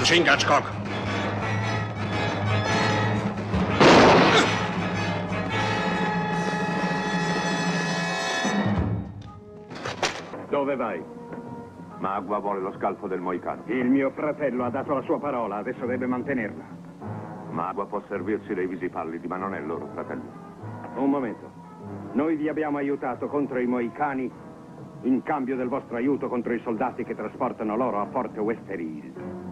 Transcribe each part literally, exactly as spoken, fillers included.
Chingachgook. Dove vai? Magua vuole lo scalpo del Moicano. Il mio fratello ha dato la sua parola, adesso deve mantenerla. Magua può servirsi dei visipallidi, ma non è il loro fratello. Un momento. Noi vi abbiamo aiutato contro i Moicani in cambio del vostro aiuto contro i soldati che trasportano l'oro a Fort Westerhill.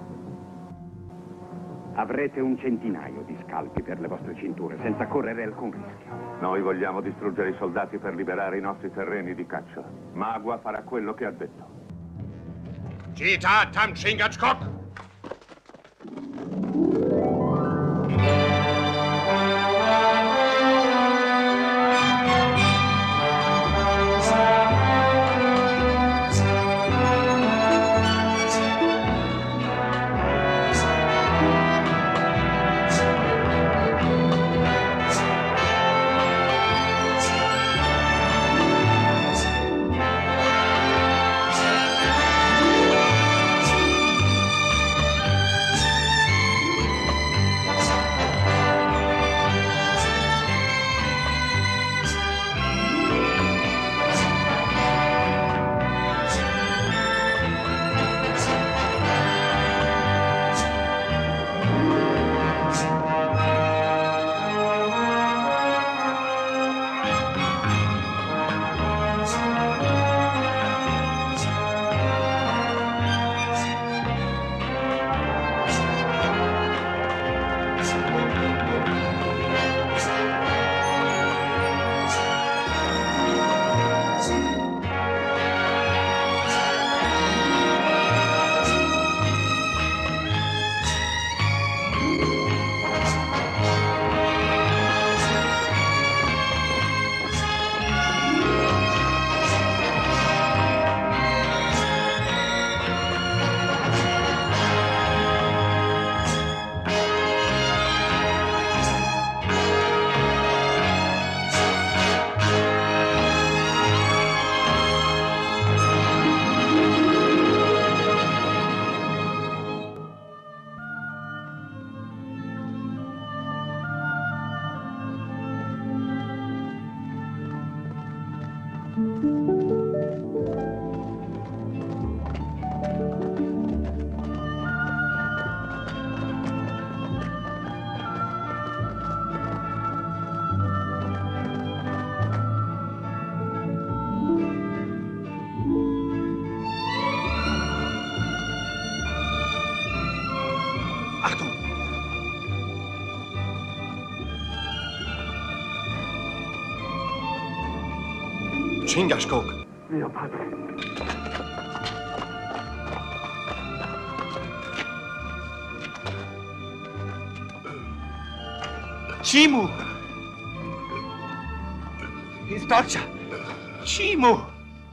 Avrete un centinaio di scalpi per le vostre cinture, senza correre alcun rischio. Noi vogliamo distruggere i soldati per liberare i nostri terreni di caccia. Magua farà quello che ha detto. Gita Tam Chingachgook. Chingachgook. Mio padre. Chimu! Istorcha! Chimu!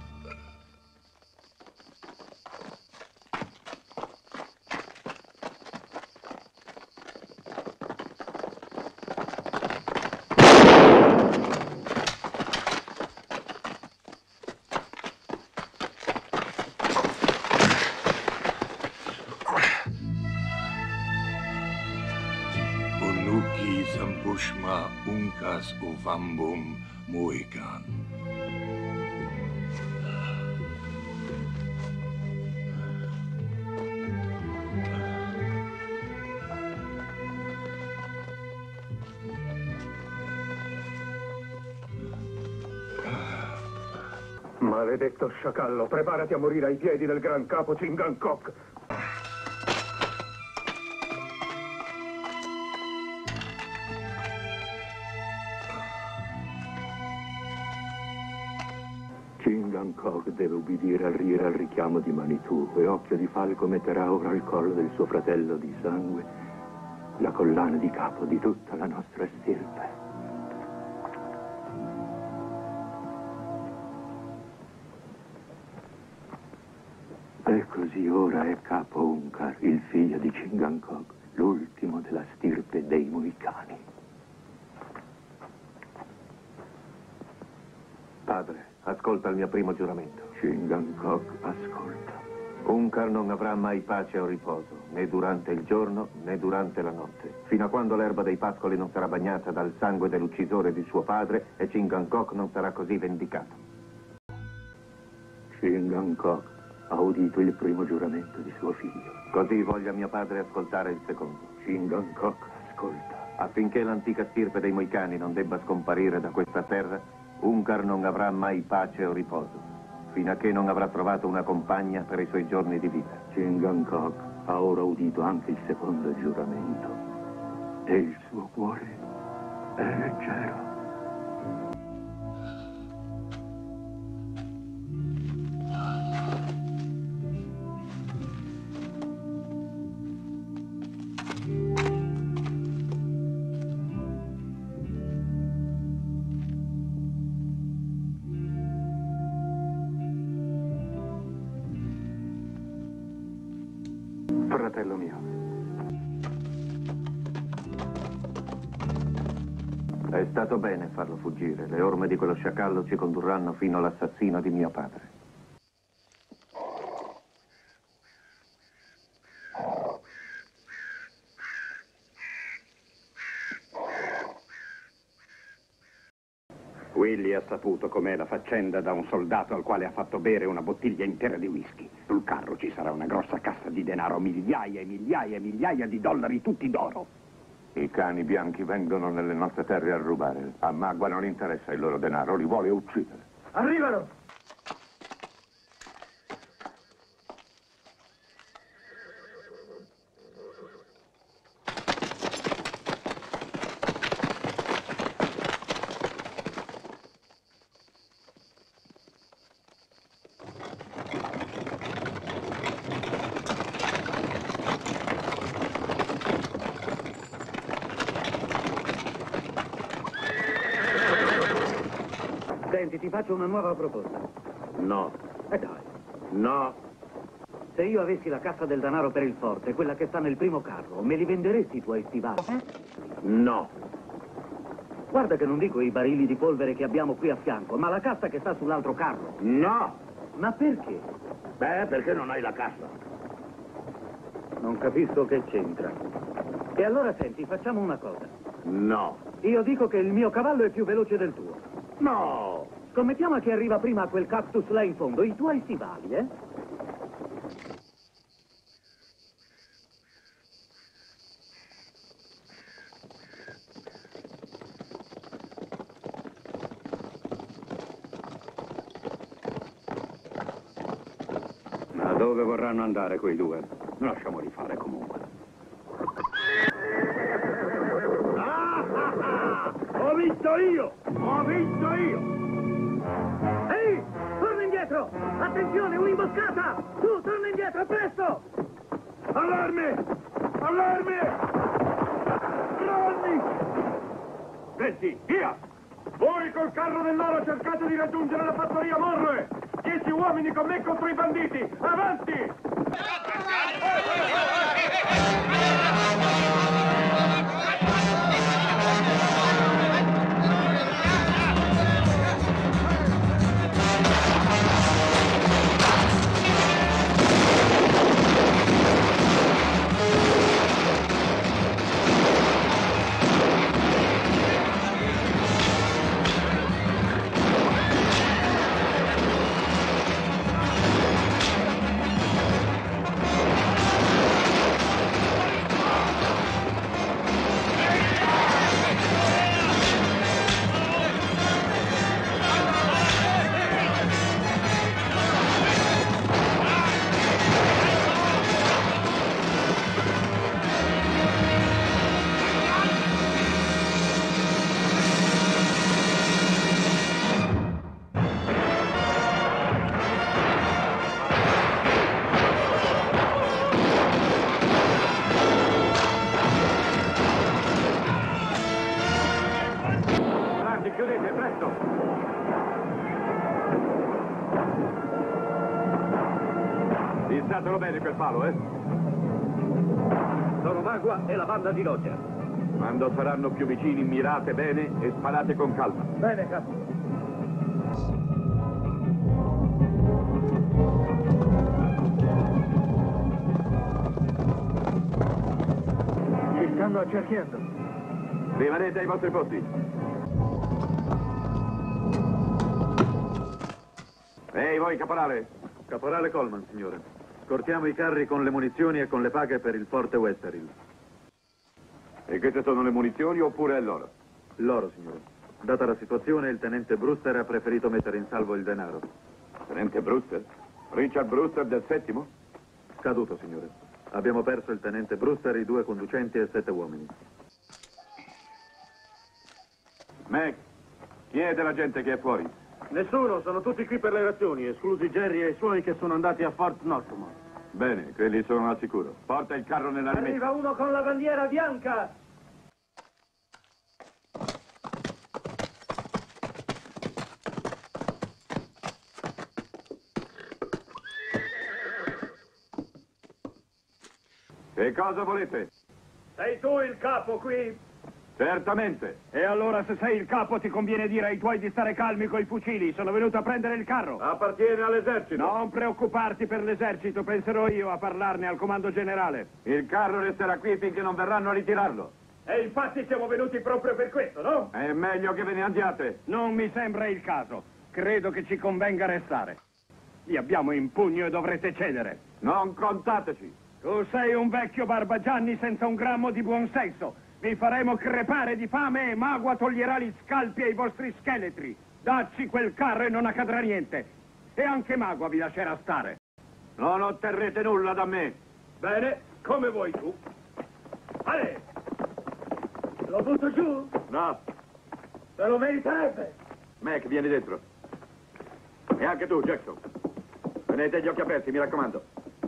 Unuki Zambushma Unkas Uvambum Moikan. Maledetto sciacallo, preparati a morire ai piedi del gran capo Chingachgook. Chingachgook deve ubbidire al rire al richiamo di Manitou e Occhio di Falco metterà ora al collo del suo fratello di sangue la collana di capo di tutta la nostra stirpe. E così ora è capo Unkar, il figlio di Chingachgook, l'ultimo della stirpe dei Moicani. Padre, ascolta il mio primo giuramento. Chingachgook, ascolta. Unkar non avrà mai pace o riposo, né durante il giorno né durante la notte, fino a quando l'erba dei pascoli non sarà bagnata dal sangue dell'uccisore di suo padre e Chingankok non sarà così vendicato. Chingankok ha udito il primo giuramento di suo figlio. Così voglia mio padre ascoltare il secondo. Chingankok ascolta. Affinché l'antica stirpe dei Moicani non debba scomparire da questa terra, Unkar non avrà mai pace o riposo, fino a che non avrà trovato una compagna per i suoi giorni di vita. Chingankok ha ora udito anche il secondo giuramento e il suo cuore è leggero. Fratello mio. È stato bene farlo fuggire. Le orme di quello sciacallo ci condurranno fino all'assassino di mio padre. Willy ha saputo com'è la faccenda da un soldato al quale ha fatto bere una bottiglia intera di whisky. Sul carro ci sarà una grossa cassa di denaro, migliaia e migliaia e migliaia di dollari tutti d'oro. I cani bianchi vengono nelle nostre terre a rubare. A Magua non interessa il loro denaro, li vuole uccidere. Arrivano! Senti, ti faccio una nuova proposta. No. E dai. No. Se io avessi la cassa del denaro per il forte, quella che sta nel primo carro, me li venderesti i tuoi stivali? No. Guarda che non dico i barili di polvere che abbiamo qui a fianco, ma la cassa che sta sull'altro carro. No. Ma perché? Beh, perché non hai la cassa? Non capisco che c'entra. E allora senti, facciamo una cosa. No. Io dico che il mio cavallo è più veloce del tuo. No. Scommettiamo che arriva prima a quel cactus là in fondo, i tuoi stivali, eh? Ma dove vorranno andare quei due? Lasciamoli fare comunque. Ah, ah, ah! Ho visto io! Ho visto io! Ehi! Torna indietro! Attenzione, un'imboscata! Tu, torna indietro, presto! Allarme! Allarme! Ronny! Senti, via! Voi col carro dell'oro cercate di raggiungere la fattoria Monroe! Dieci uomini con me contro i banditi! Avanti! Chiudete, presto! Fissatelo bene quel palo, eh? Sono Magua e la banda di Roger. Quando saranno più vicini, mirate bene e sparate con calma. Bene, capo. stanno accerchiando. Rimanete ai vostri posti. Ehi, voi, caporale. Caporale Coleman, signore. Scortiamo i carri con le munizioni e con le paghe per il forte Westerhill. E queste sono le munizioni oppure è l'oro? L'oro, signore. Data la situazione, il tenente Brewster ha preferito mettere in salvo il denaro. Tenente Brewster? Richard Brewster del settimo? Caduto, signore. Abbiamo perso il tenente Brewster, i due conducenti e sette uomini. Mac, chi è della gente che è fuori? Nessuno, sono tutti qui per le razioni, esclusi Jerry e i suoi che sono andati a Fort Northmore. Bene, quelli sono al sicuro. Porta il carro nella rimessa. Arriva uno con la bandiera bianca! Che cosa volete? Sei tu il capo qui? Certamente. E allora se sei il capo ti conviene dire ai tuoi di stare calmi coi fucili. Sono venuto a prendere il carro. Appartiene all'esercito. Non preoccuparti per l'esercito, penserò io a parlarne al comando generale. Il carro resterà qui finché non verranno a ritirarlo. E infatti siamo venuti proprio per questo, no? È meglio che ve ne andiate. Non mi sembra il caso. Credo che ci convenga restare. Li abbiamo in pugno e dovrete cedere. Non contateci. Tu sei un vecchio barbagianni senza un grammo di buonsenso. Vi faremo crepare di fame e Magua toglierà gli scalpi ai vostri scheletri. Dacci quel carro e non accadrà niente. E anche Magua vi lascerà stare. Non otterrete nulla da me. Bene, come vuoi tu. Ale! Lo butto giù? No. Se lo meriterebbe. Mac, vieni dentro. E anche tu, Jackson. Tenete gli occhi aperti, mi raccomando.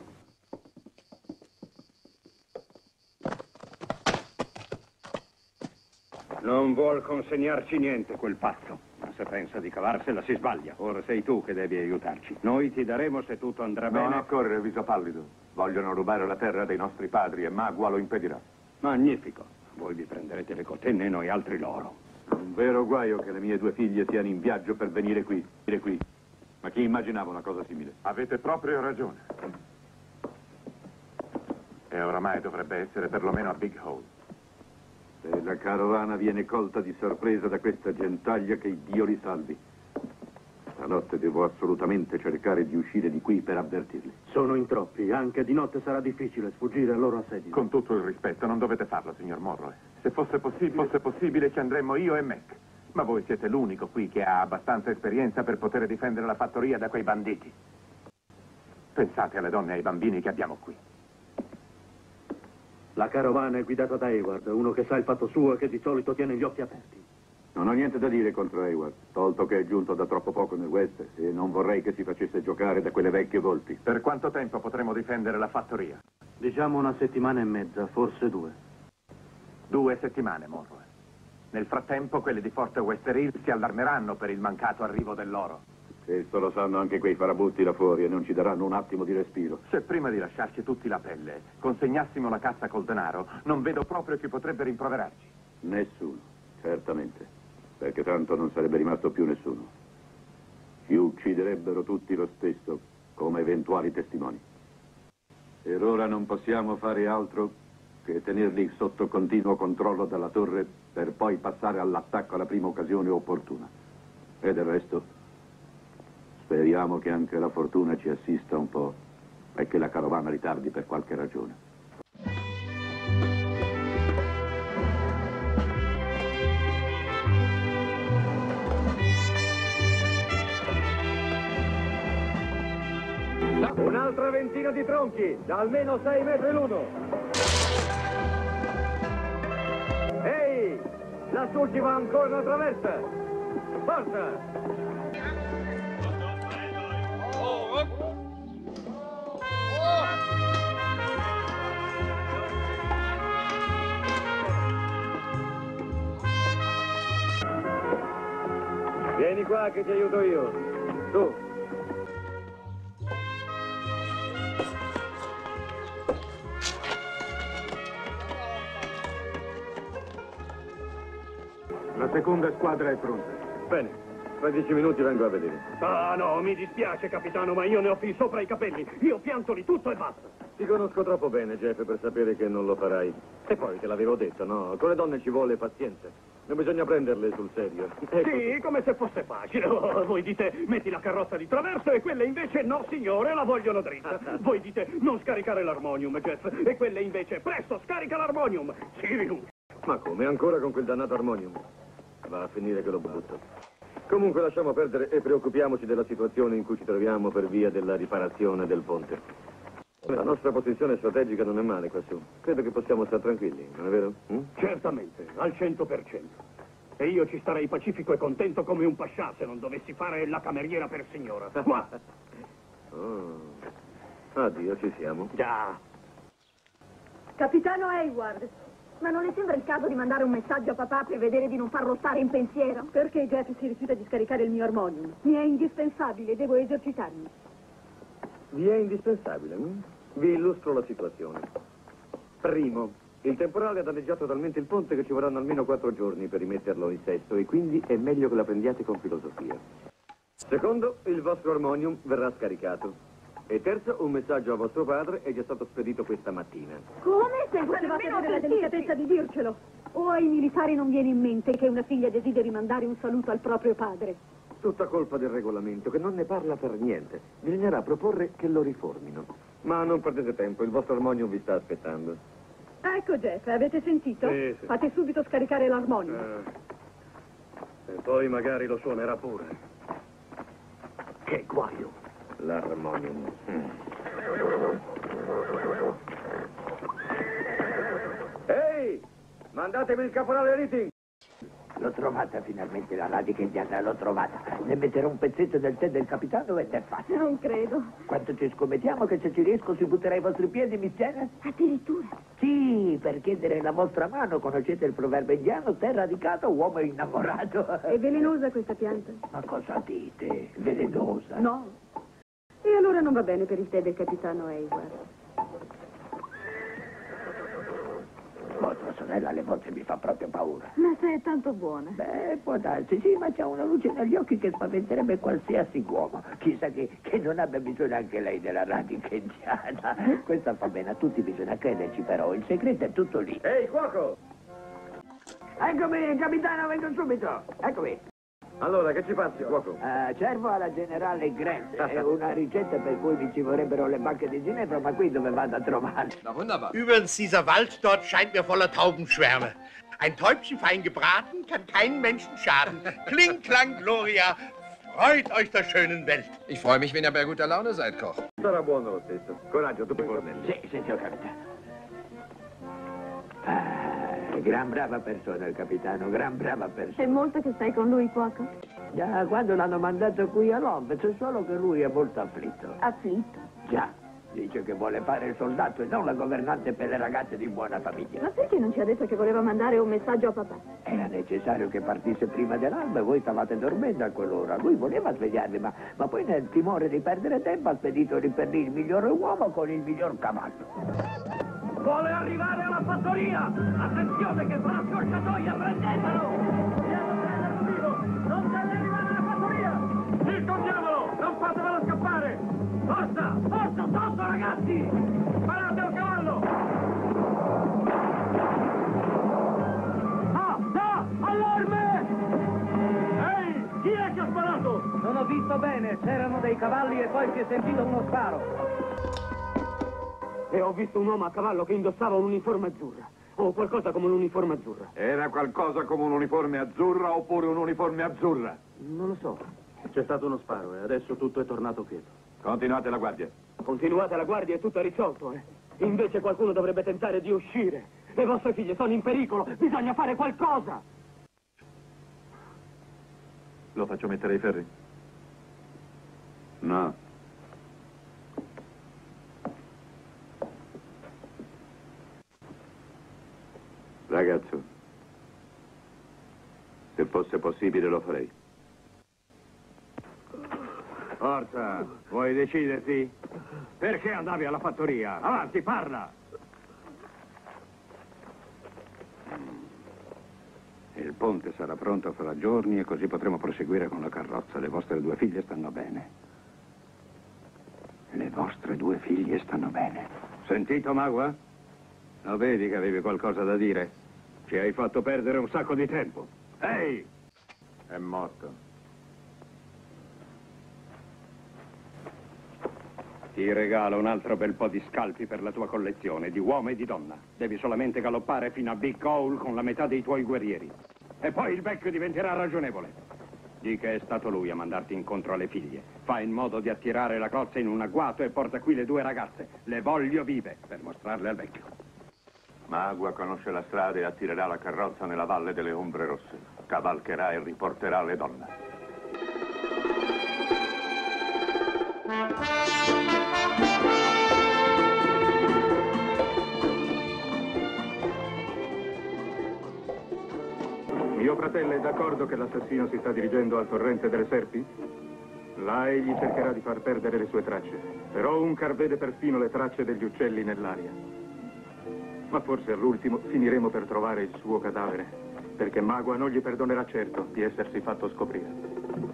Non vuol consegnarci niente quel pazzo. Ma se pensa di cavarsela si sbaglia. Ora sei tu che devi aiutarci. Noi ti daremo se tutto andrà Non bene. occorre, viso pallido. Vogliono rubare la terra dei nostri padri e Magua lo impedirà. Magnifico. Voi vi prenderete le cotenne e noi altri loro. Un vero guaio che le mie due figlie siano in viaggio per venire qui. Venire qui. Ma chi immaginava una cosa simile? Avete proprio ragione. E oramai dovrebbe essere perlomeno a Big Hole. Se la carovana viene colta di sorpresa da questa gentaglia, che Dio li salvi. Stanotte devo assolutamente cercare di uscire di qui per avvertirli. Sono in troppi, anche di notte sarà difficile sfuggire al loro assedio. Con tutto il rispetto, non dovete farlo, signor Morrow. Se fosse possibile, fosse possibile ci andremmo io e Mac. Ma voi siete l'unico qui che ha abbastanza esperienza per poter difendere la fattoria da quei banditi. Pensate alle donne e ai bambini che abbiamo qui. La carovana è guidata da Hayward, uno che sa il fatto suo e che di solito tiene gli occhi aperti. Non ho niente da dire contro Hayward, tolto che è giunto da troppo poco nel West e non vorrei che si facesse giocare da quelle vecchie volpi. Per quanto tempo potremo difendere la fattoria? Diciamo una settimana e mezza, forse due. Due settimane, Morrow. Nel frattempo quelli di Fort Westerhill si allarmeranno per il mancato arrivo dell'oro. Questo lo sanno anche quei farabutti là fuori e non ci daranno un attimo di respiro. Se prima di lasciarci tutti la pelle consegnassimo la cassa col denaro, non vedo proprio chi potrebbe rimproverarci. Nessuno, certamente, perché tanto non sarebbe rimasto più nessuno. Ci ucciderebbero tutti lo stesso, come eventuali testimoni. Per ora non possiamo fare altro che tenerli sotto continuo controllo dalla torre per poi passare all'attacco alla prima occasione opportuna. E del resto, speriamo che anche la fortuna ci assista un po' e che la carovana ritardi per qualche ragione. Un'altra ventina di tronchi, da almeno sei metri l'uno. Ehi, lassù ci va ancora una traversa. Forza! Vieni qua che ti aiuto io. Tu. La seconda squadra è pronta. Bene. Fra dieci minuti vengo a vedere. Ah, no, mi dispiace, capitano, ma io ne ho fin sopra i capelli. Io piantoli tutto e basta. Ti conosco troppo bene, Jeff, per sapere che non lo farai. E poi te l'avevo detto, no? Con le donne ci vuole pazienza. Non bisogna prenderle sul serio. Ecco. Sì, come se fosse facile. Oh, voi dite, metti la carrozza di traverso e quelle invece, no signore, la vogliono dritta. Voi dite, non scaricare l'armonium, Jeff. E quelle invece, presto, scarica l'armonium. Ci rinuncio. Ma come? Ancora con quel dannato armonium? Va a finire che lo butto. Comunque lasciamo perdere e preoccupiamoci della situazione in cui ci troviamo per via della riparazione del ponte. La nostra posizione strategica non è male quassù. Credo che possiamo stare tranquilli, non è vero? Mm? Certamente, al cento per cento. E io ci starei pacifico e contento come un pascià se non dovessi fare la cameriera per signora. Qua! Oh. Addio, ci siamo. Già. Capitano Hayward, ma non le sembra il caso di mandare un messaggio a papà per vedere di non farlo stare in pensiero? Perché Jeff si rifiuta di scaricare il mio armonium? Mi è indispensabile, devo esercitarmi. Vi è indispensabile, hm? Vi illustro la situazione. Primo, il temporale ha danneggiato talmente il ponte che ci vorranno almeno quattro giorni per rimetterlo in sesto e quindi è meglio che la prendiate con filosofia. Secondo, il vostro armonium verrà scaricato. E terzo, un messaggio a vostro padre è già stato spedito questa mattina. Come? Se potevate avere la delicatezza di dircelo. O ai militari non viene in mente che una figlia desideri mandare un saluto al proprio padre? Tutta colpa del regolamento, che non ne parla per niente. Bisognerà proporre che lo riformino. Ma non perdete tempo, il vostro armonium vi sta aspettando. Ecco Jeff, avete sentito? Sì, sì. Fate subito scaricare l'armonium. Eh. E poi magari lo suonerà pure. Che guaio. L'armonium. Mm. Ehi! Mandatemi il caporale Riting! L'ho trovata finalmente la radica indiana, l'ho trovata. Ne metterò un pezzetto del tè del capitano ed è fatto. Non credo. Quanto ci scommettiamo che se ci riesco si butterà ai vostri piedi, mi tiene? Addirittura? Sì, per chiedere la vostra mano. Conoscete il proverbio indiano? Terra radicato, uomo innamorato. È velenosa questa pianta? Ma cosa dite? Velenosa? No. E allora non va bene per il tè del capitano Hayward. Vostra sorella alle volte mi fa proprio paura. Ma se è tanto buona. Beh, può darsi, sì, ma c'ha una luce negli occhi che spaventerebbe qualsiasi uomo. Chissà che, che non abbia bisogno anche lei della radica indiana. Questa fa bene a tutti, bisogna crederci però. Il segreto è tutto lì. Ehi, cuoco! Eccomi, capitano, vengo subito. Eccomi. Allora, che ci passi, cuoco? Uh, cervo alla generale Grant. È una ricetta per cui mi ci vorrebbero le bacche di Ginevra, ma qui dove vado a trovare? Na wunderbar. Übrigens, dieser Wald dort scheint mir voller Taubenschwärme. Ein Täubchen fein gebraten kann keinen Menschen schaden. Kling, klang, Gloria. Freut euch der schönen Welt. Ich freue mich, wenn ihr bei guter Laune seid, Koch. Sarà buono lo stesso. Coraggio, tu puoi fornelli. Sì, sì, signor capitano. Ah, gran brava persona il capitano, gran brava persona. È molto che stai con lui, cuoco? Già, quando l'hanno mandato qui a Londra, solo che lui è molto afflitto. Afflitto? Già, dice che vuole fare il soldato e non la governante per le ragazze di buona famiglia. Ma perché non ci ha detto che voleva mandare un messaggio a papà? Era necessario che partisse prima dell'alba e voi stavate dormendo a quell'ora. Lui voleva svegliarvi, ma, ma poi nel timore di perdere tempo ha spedito lì per lì il migliore uomo con il miglior cavallo. Vuole arrivare alla fattoria! Attenzione che fa la scorciatoia, prendetelo! Andiamo a prenderlo vivo! Non deve arrivare alla fattoria! Circondiamolo! Non fatevelo scappare! Forza! Forza! Sotto, ragazzi! Sparate al cavallo! Ah! No! Allarme! Ehi! Chi è che ha sparato? Non ho visto bene, c'erano dei cavalli e poi si è sentito uno sparo. E ho visto un uomo a cavallo che indossava un'uniforme azzurra. O qualcosa come un'uniforme azzurra. Era qualcosa come un'uniforme azzurra oppure un'uniforme azzurra? Non lo so. C'è stato uno sparo e adesso tutto è tornato quieto. Continuate la guardia. Continuate la guardia e tutto è risolto, eh. Invece qualcuno dovrebbe tentare di uscire. Le vostre figlie sono in pericolo. Bisogna fare qualcosa. Lo faccio mettere ai ferri? No. Ragazzo, se fosse possibile lo farei. Forza, vuoi deciderti? Perché andavi alla fattoria? Avanti, parla! Il ponte sarà pronto fra giorni e così potremo proseguire con la carrozza. Le vostre due figlie stanno bene. Le vostre due figlie stanno bene. Sentito, Magua? Lo vedi che avevi qualcosa da dire? Ci hai fatto perdere un sacco di tempo. Ehi! È morto. Ti regalo un altro bel po' di scalpi per la tua collezione, di uomo e di donna. Devi solamente galoppare fino a Big Hole con la metà dei tuoi guerrieri. E poi il vecchio diventerà ragionevole. Di che è stato lui a mandarti incontro alle figlie. Fai in modo di attirare la cozza in un agguato e porta qui le due ragazze. Le voglio vive, per mostrarle al vecchio. Magua conosce la strada e attirerà la carrozza nella valle delle ombre rosse. Cavalcherà e riporterà le donne. Mio fratello è d'accordo che l'assassino si sta dirigendo al torrente delle serpi? Là egli cercherà di far perdere le sue tracce. Però Unkar vede perfino le tracce degli uccelli nell'aria. Ma forse all'ultimo finiremo per trovare il suo cadavere, perché Magua non gli perdonerà certo di essersi fatto scoprire.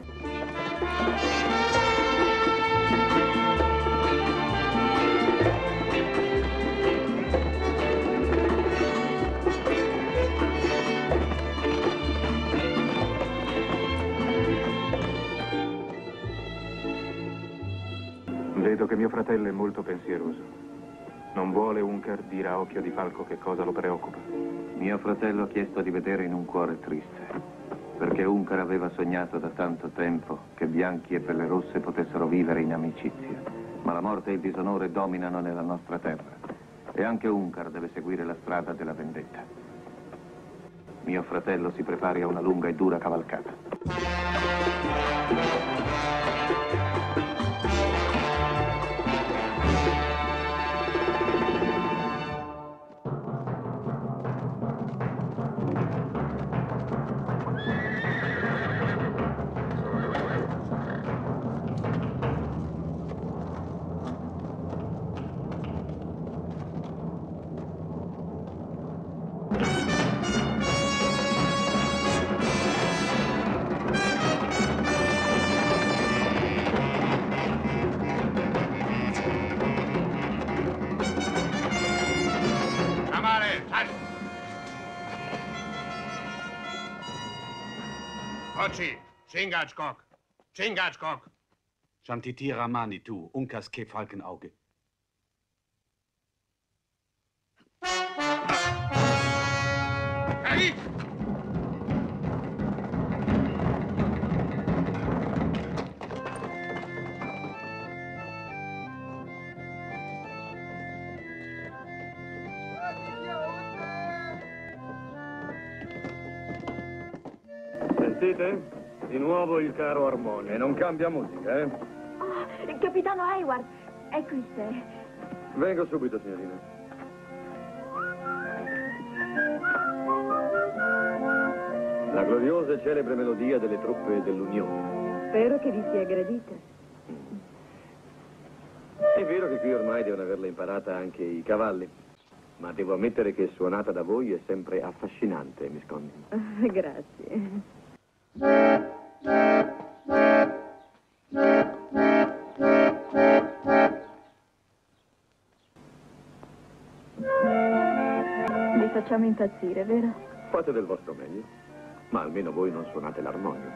Vedo che mio fratello è molto pensieroso. Non vuole Unkar dire a Occhio di Falco che cosa lo preoccupa. Mio fratello ha chiesto di vedere in un cuore triste, perché Unkar aveva sognato da tanto tempo che bianchi e pelle rosse potessero vivere in amicizia. Ma la morte e il disonore dominano nella nostra terra. E anche Unkar deve seguire la strada della vendetta. Mio fratello si prepari a una lunga e dura cavalcata. Oci, Chingachkok, Chingachkok. Shantiti Ramani tu, Unkars Ke Falkenauge. Hey! Sentite? Di nuovo il caro armonio. E non cambia musica, eh? Oh, capitano Hayward, è qui sé. Vengo subito, signorina. La gloriosa e celebre melodia delle truppe dell'Unione. Spero che vi sia gradita. È vero che qui ormai devono averla imparata anche i cavalli, ma devo ammettere che suonata da voi è sempre affascinante, Miss Conning. Grazie. Vi facciamo impazzire, vero? Fate del vostro meglio, ma almeno voi non suonate l'armonium.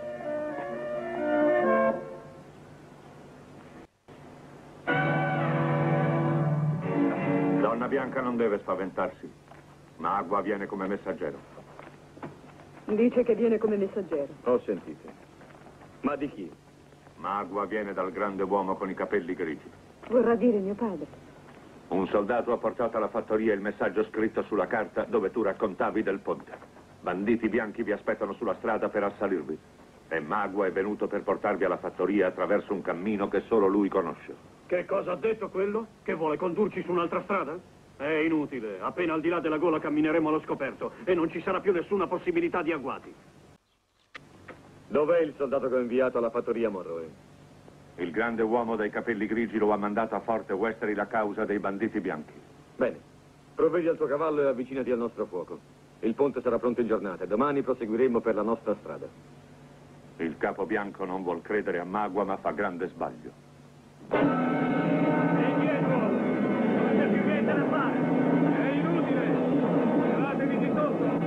Donna Bianca non deve spaventarsi. Magua viene come messaggero. Dice che viene come messaggero. Ho sentito. Ma di chi? Magua viene dal grande uomo con i capelli grigi. Vorrà dire mio padre. Un soldato ha portato alla fattoria il messaggio scritto sulla carta dove tu raccontavi del ponte. Banditi bianchi vi aspettano sulla strada per assalirvi. E Magua è venuto per portarvi alla fattoria attraverso un cammino che solo lui conosce. Che cosa ha detto quello? Che vuole condurci su un'altra strada? È inutile. Appena al di là della gola cammineremo allo scoperto e non ci sarà più nessuna possibilità di agguati. Dov'è il soldato che ho inviato alla fattoria Monroe? Il grande uomo dai capelli grigi lo ha mandato a Forte Westery la causa dei banditi bianchi. Bene. Provvedi al tuo cavallo e avvicinati al nostro fuoco. Il ponte sarà pronto in giornata e domani proseguiremo per la nostra strada. Il capo bianco non vuol credere a Magua, ma fa grande sbaglio. Indietro! Non c'è più niente da fare! È inutile! Levatevi di sotto!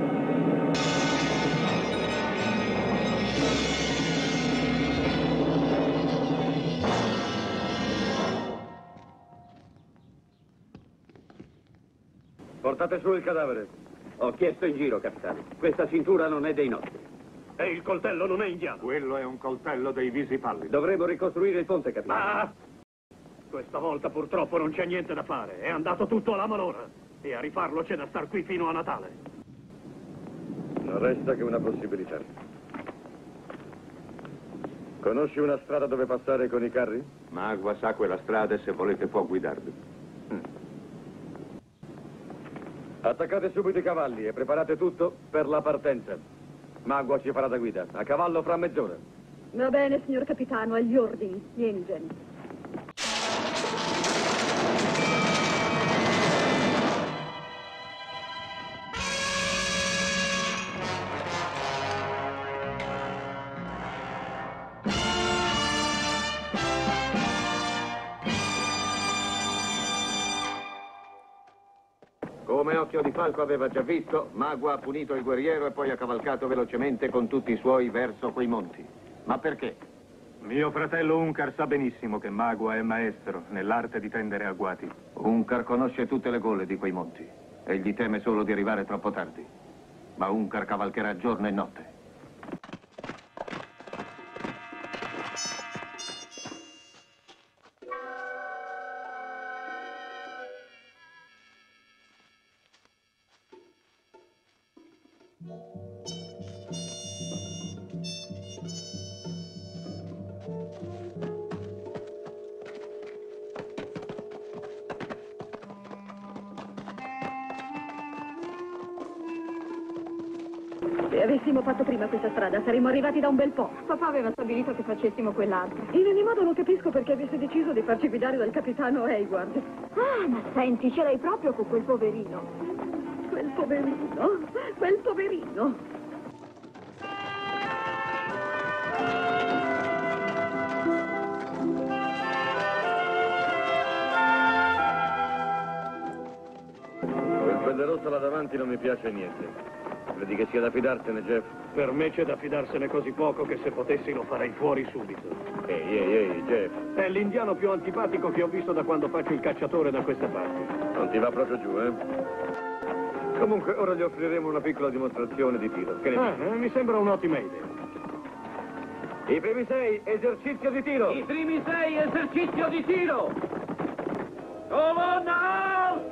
Portate su il cadavere. Ho chiesto in giro, capitano. Questa cintura non è dei nostri. E il coltello non è indiano. Quello è un coltello dei visi pallidi. Dovremo ricostruire il ponte, capitano. Ma questa volta purtroppo non c'è niente da fare. È andato tutto alla malora. E a rifarlo c'è da star qui fino a Natale. Non resta che una possibilità. Conosci una strada dove passare con i carri? Magua sa quella strada e se volete può guidarvi. Attaccate subito i cavalli e preparate tutto per la partenza. Magua ci farà da guida. A cavallo fra mezz'ora. Va bene, signor capitano, agli ordini. Vieni, Jenny. Come Occhio di Falco aveva già visto, Magua ha punito il guerriero e poi ha cavalcato velocemente con tutti i suoi verso quei monti. Ma perché? Mio fratello Unkar sa benissimo che Magua è maestro nell'arte di tendere agguati. Unkar conosce tutte le gole di quei monti. Egli teme solo di arrivare troppo tardi. Ma Unkar cavalcherà giorno e notte. Se avessimo fatto prima questa strada, saremmo arrivati da un bel po'. Papà aveva stabilito che facessimo quell'altra. In ogni modo non capisco perché avesse deciso di farci guidare dal capitano Hayward. Ah, ma senti, ce l'hai proprio con quel poverino. Quel poverino, quel poverino. Quel pelle rossa là davanti non mi piace niente. Credi che sia da fidarsene, Jeff? Per me c'è da fidarsene così poco che se potessi lo farei fuori subito. Ehi, ehi, ehi, Jeff. È l'indiano più antipatico che ho visto da quando faccio il cacciatore da questa parte. Non ti va proprio giù, eh? Comunque, ora gli offriremo una piccola dimostrazione di tiro. Che ne Ah, dici? eh, mi sembra un'ottima idea. I primi sei, esercizio di tiro! I primi sei, esercizio di tiro! Colonna!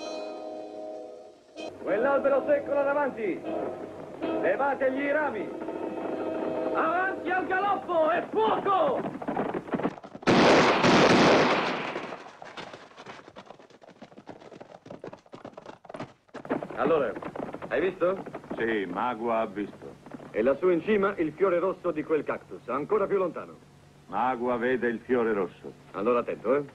Quell'albero secco là davanti! Levategli i rami! Avanti al galoppo e fuoco! Allora, hai visto? Sì, Magua ha visto. E lassù in cima il fiore rosso di quel cactus, ancora più lontano. Magua vede il fiore rosso. Allora attento, eh?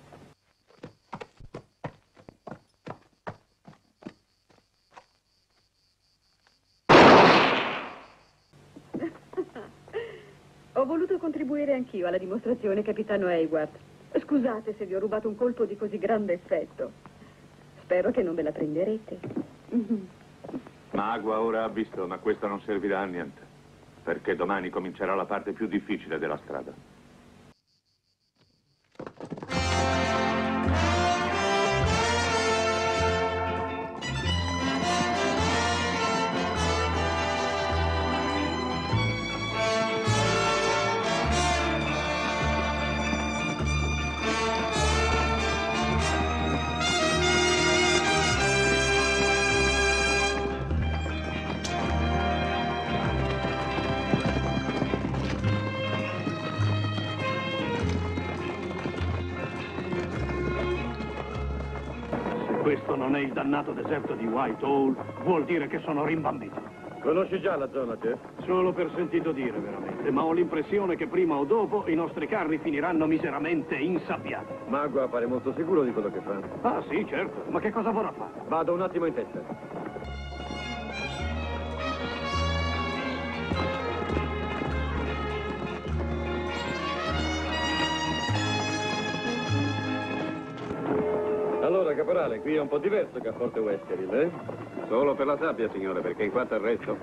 Ho voluto contribuire anch'io alla dimostrazione, capitano Hayward. Scusate se vi ho rubato un colpo di così grande effetto. Spero che non ve la prenderete. Magua ora ha visto, ma questo non servirà a niente. Perché domani comincerà la parte più difficile della strada. Questo non è il dannato deserto di White Hole, vuol dire che sono rimbambito. Conosci già la zona, Jeff? Solo per sentito dire, veramente, ma ho l'impressione che prima o dopo i nostri carri finiranno miseramente insabbiati. Magua pare molto sicuro di quello che fa. Ah, sì, certo. Ma che cosa vorrà fare? Vado un attimo in testa. caporale, qui è un po' diverso che a Forte Westerhill, eh? Solo per la sabbia, signore, perché in quanto al resto...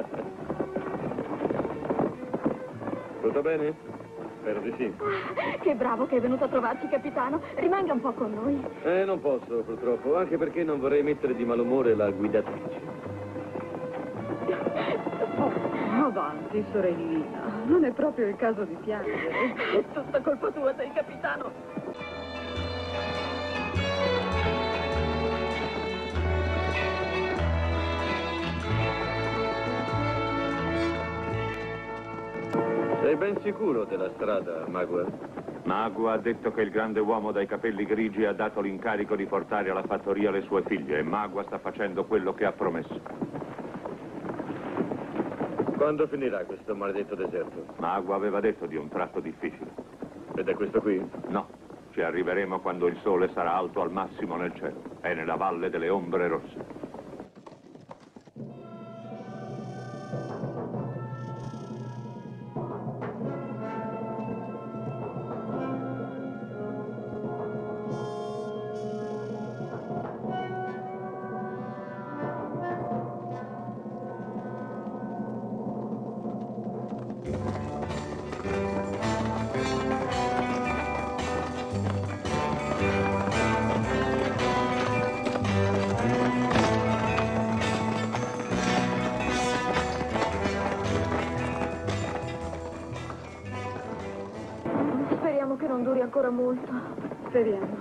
Tutto bene? Spero di sì. Che bravo che è venuto a trovarci, capitano. Rimanga un po' con noi. Eh, non posso, purtroppo, anche perché non vorrei mettere di malumore la guidatrice. Avanti, sorellina. Non è proprio il caso di piangere. È tutta colpa tua, sei capitano. Sei ben sicuro della strada, Magua? Magua ha detto che il grande uomo dai capelli grigi ha dato l'incarico di portare alla fattoria le sue figlie e Magua sta facendo quello che ha promesso. Quando finirà questo maledetto deserto? Magua aveva detto di un tratto difficile. Ed è questo qui? No, ci arriveremo quando il sole sarà alto al massimo nel cielo. È nella valle delle ombre rosse. Speriamo che non duri ancora molto. Speriamo.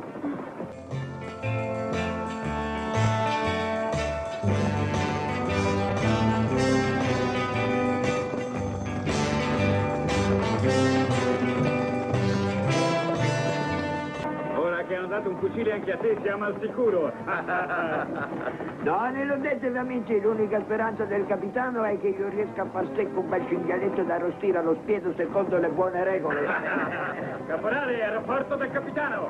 Ora che hanno dato un fucile anche a te, siamo al sicuro. No, ne illudetevi amici, l'unica speranza del capitano è che io riesca a far secco un bel cinghialetto da arrostire allo spiedo secondo le buone regole. Caporale, è rapporto del capitano.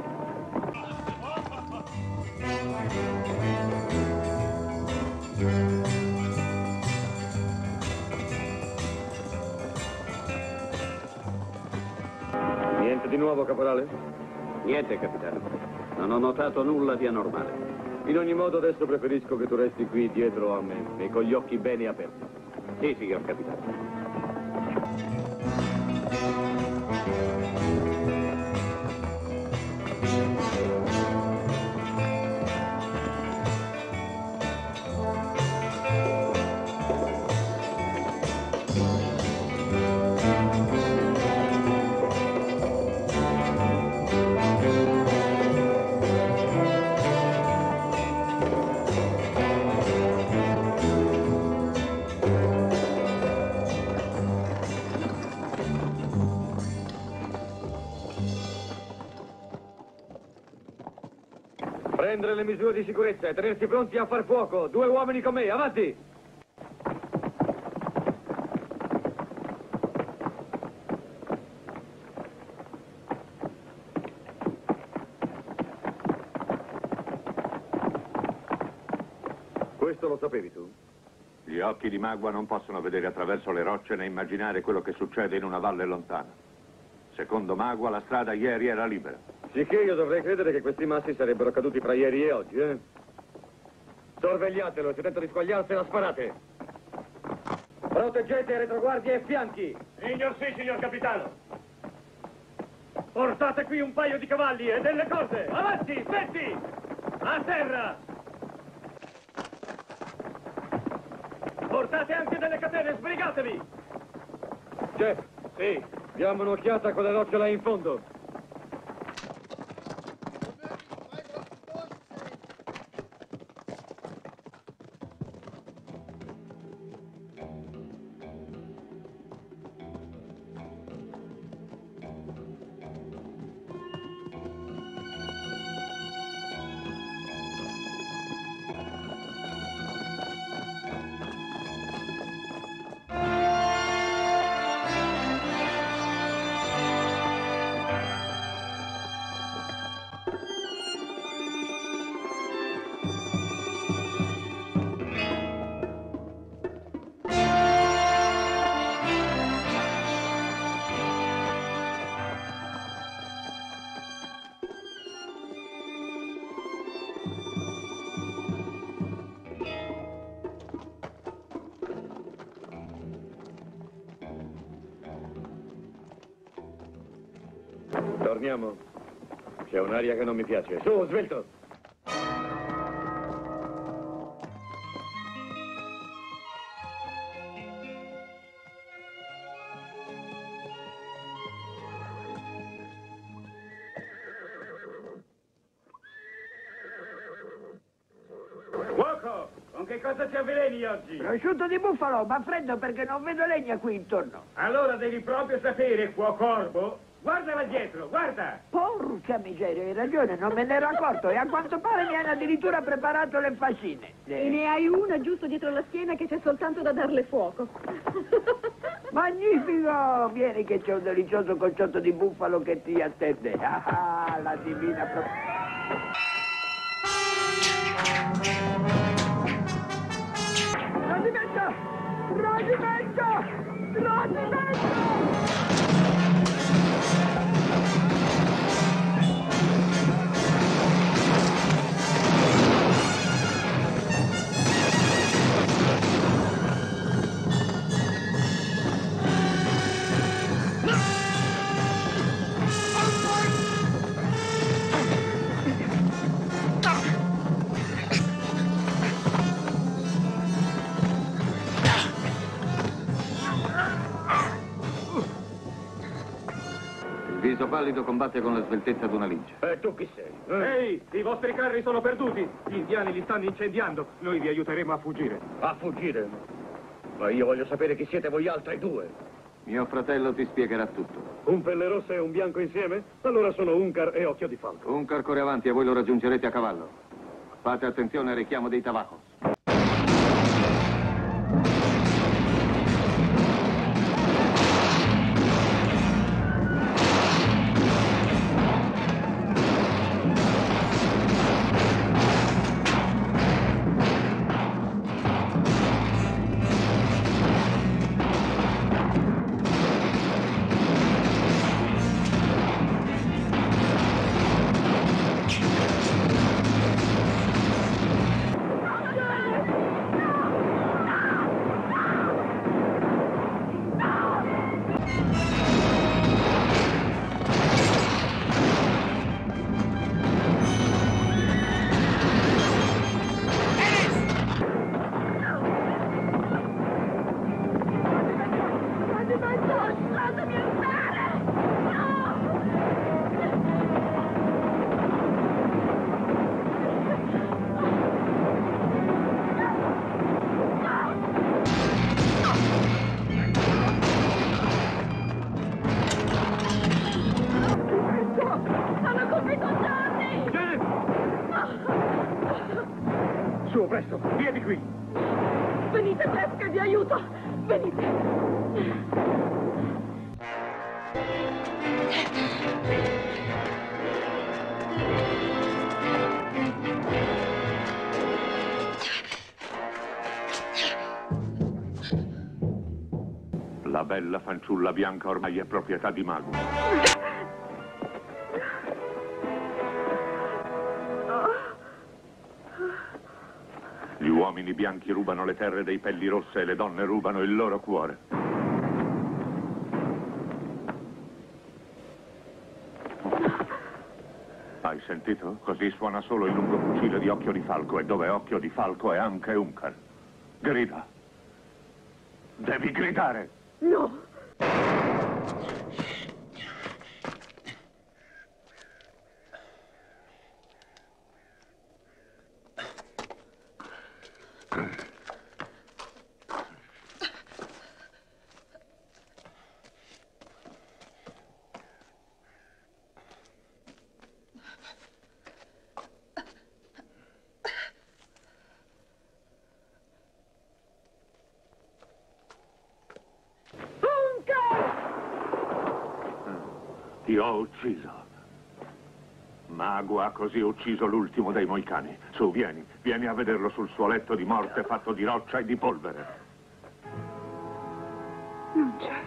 Niente di nuovo, caporale? Niente, capitano. Non ho notato nulla di anormale. In ogni modo adesso preferisco che tu resti qui dietro a me e con gli occhi bene aperti. Sì, signor capitano. Prendere le misure di sicurezza e tenersi pronti a far fuoco. Due uomini con me, avanti! Questo lo sapevi tu? Gli occhi di Magua non possono vedere attraverso le rocce né immaginare quello che succede in una valle lontana. Secondo Magua la strada ieri era libera. Sicché io dovrei credere che questi massi sarebbero caduti fra ieri e oggi, eh? Sorvegliatelo, se tenta di squagliarsela, sparate! Proteggete retroguardie e fianchi! Signor sì, signor capitano! Portate qui un paio di cavalli e delle corde! Avanti, svetti! A terra! Portate anche delle catene, sbrigatevi! Jeff, Sì. diamo un'occhiata a quelle rocce là in fondo. Torniamo. C'è un'aria che non mi piace. Su, svelto! Cuoco, con che cosa ti avveleni oggi? Prosciutto di bufalo, ma freddo perché non vedo legna qui intorno. Allora devi proprio sapere, cuocorbo. Guardala dietro, guarda! Porca miseria, hai ragione, non me ne ero accorto e a quanto pare mi hanno addirittura preparato le fascine. E ne hai una giusto dietro la schiena che c'è soltanto da darle fuoco. Magnifico! Vieni che c'è un delizioso cocciotto di bufalo che ti attende. Ah, la divina pro... Tradimento! Tradimento! Tradimento! Il viso pallido combatte con la sveltezza d'una lince. E tu chi sei? Ehi, i vostri carri sono perduti. Gli indiani li stanno incendiando. Noi vi aiuteremo a fuggire. A fuggire? Ma io voglio sapere chi siete voi altri due. Mio fratello ti spiegherà tutto. Un pelle rossa e un bianco insieme? Allora sono Uncar e Occhio di Falco. Uncar corre avanti e voi lo raggiungerete a cavallo. Fate attenzione al richiamo dei Tavajos. Su, presto, via di qui! Venite presto, vi aiuto! Venite! La bella fanciulla bianca ormai è proprietà di Mago. Gli uomini bianchi rubano le terre dei pelli rosse e le donne rubano il loro cuore. Hai sentito? Così suona solo il lungo fucile di Occhio di Falco, e dove Occhio di Falco è anche Uncar. Grida. Devi gridare. No! Ti ho ucciso. Mago ha così ucciso l'ultimo dei Moicani. Su, vieni, vieni a vederlo sul suo letto di morte fatto di roccia e di polvere. Non c'è.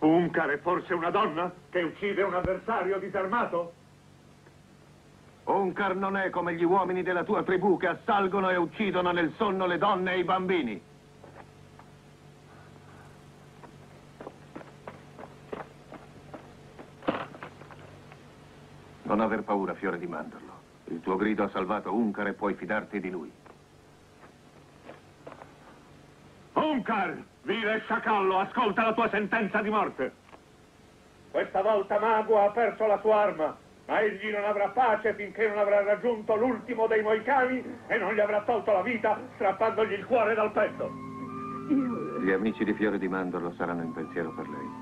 Uncar è forse una donna che uccide un avversario disarmato? Uncar non è come gli uomini della tua tribù che assalgono e uccidono nel sonno le donne e i bambini. Non aver paura, fiore di mandorlo. Il tuo grido ha salvato Uncar e puoi fidarti di lui. Uncar, vile sciacallo, ascolta la tua sentenza di morte. Questa volta Magua ha perso la sua arma, ma egli non avrà pace finché non avrà raggiunto l'ultimo dei Moicani e non gli avrà tolto la vita strappandogli il cuore dal petto. Gli amici di Fiore di Mandorlo saranno in pensiero per lei.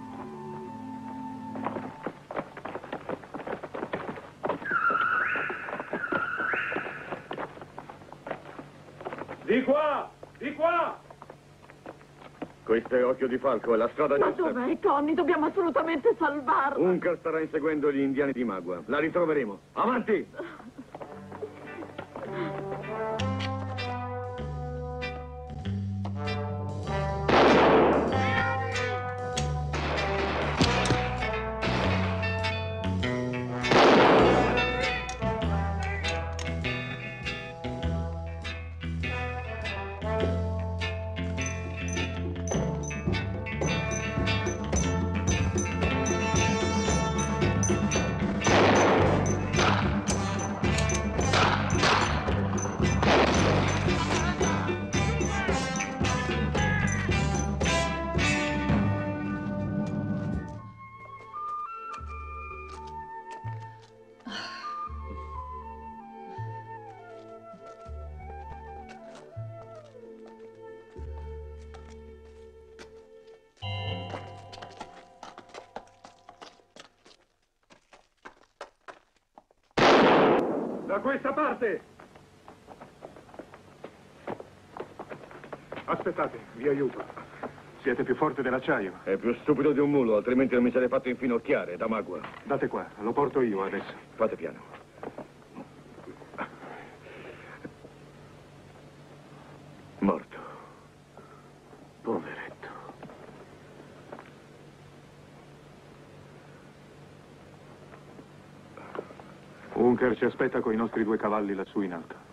Di qua! Di qua! Questo è Occhio di Falco, è la strada Ma giusta. dov'è, Conny? Dobbiamo assolutamente salvarla. Uncar starà inseguendo gli indiani di Magua. La ritroveremo. Avanti! Da questa parte! Aspettate, vi aiuto. Siete più forte dell'acciaio. È più stupido di un mulo, altrimenti non mi sarei fatto infinocchiare da Magua. Date qua, lo porto io adesso. Fate piano. Morto. Poveretto. Uncar ci aspetta con i nostri due cavalli lassù in alto.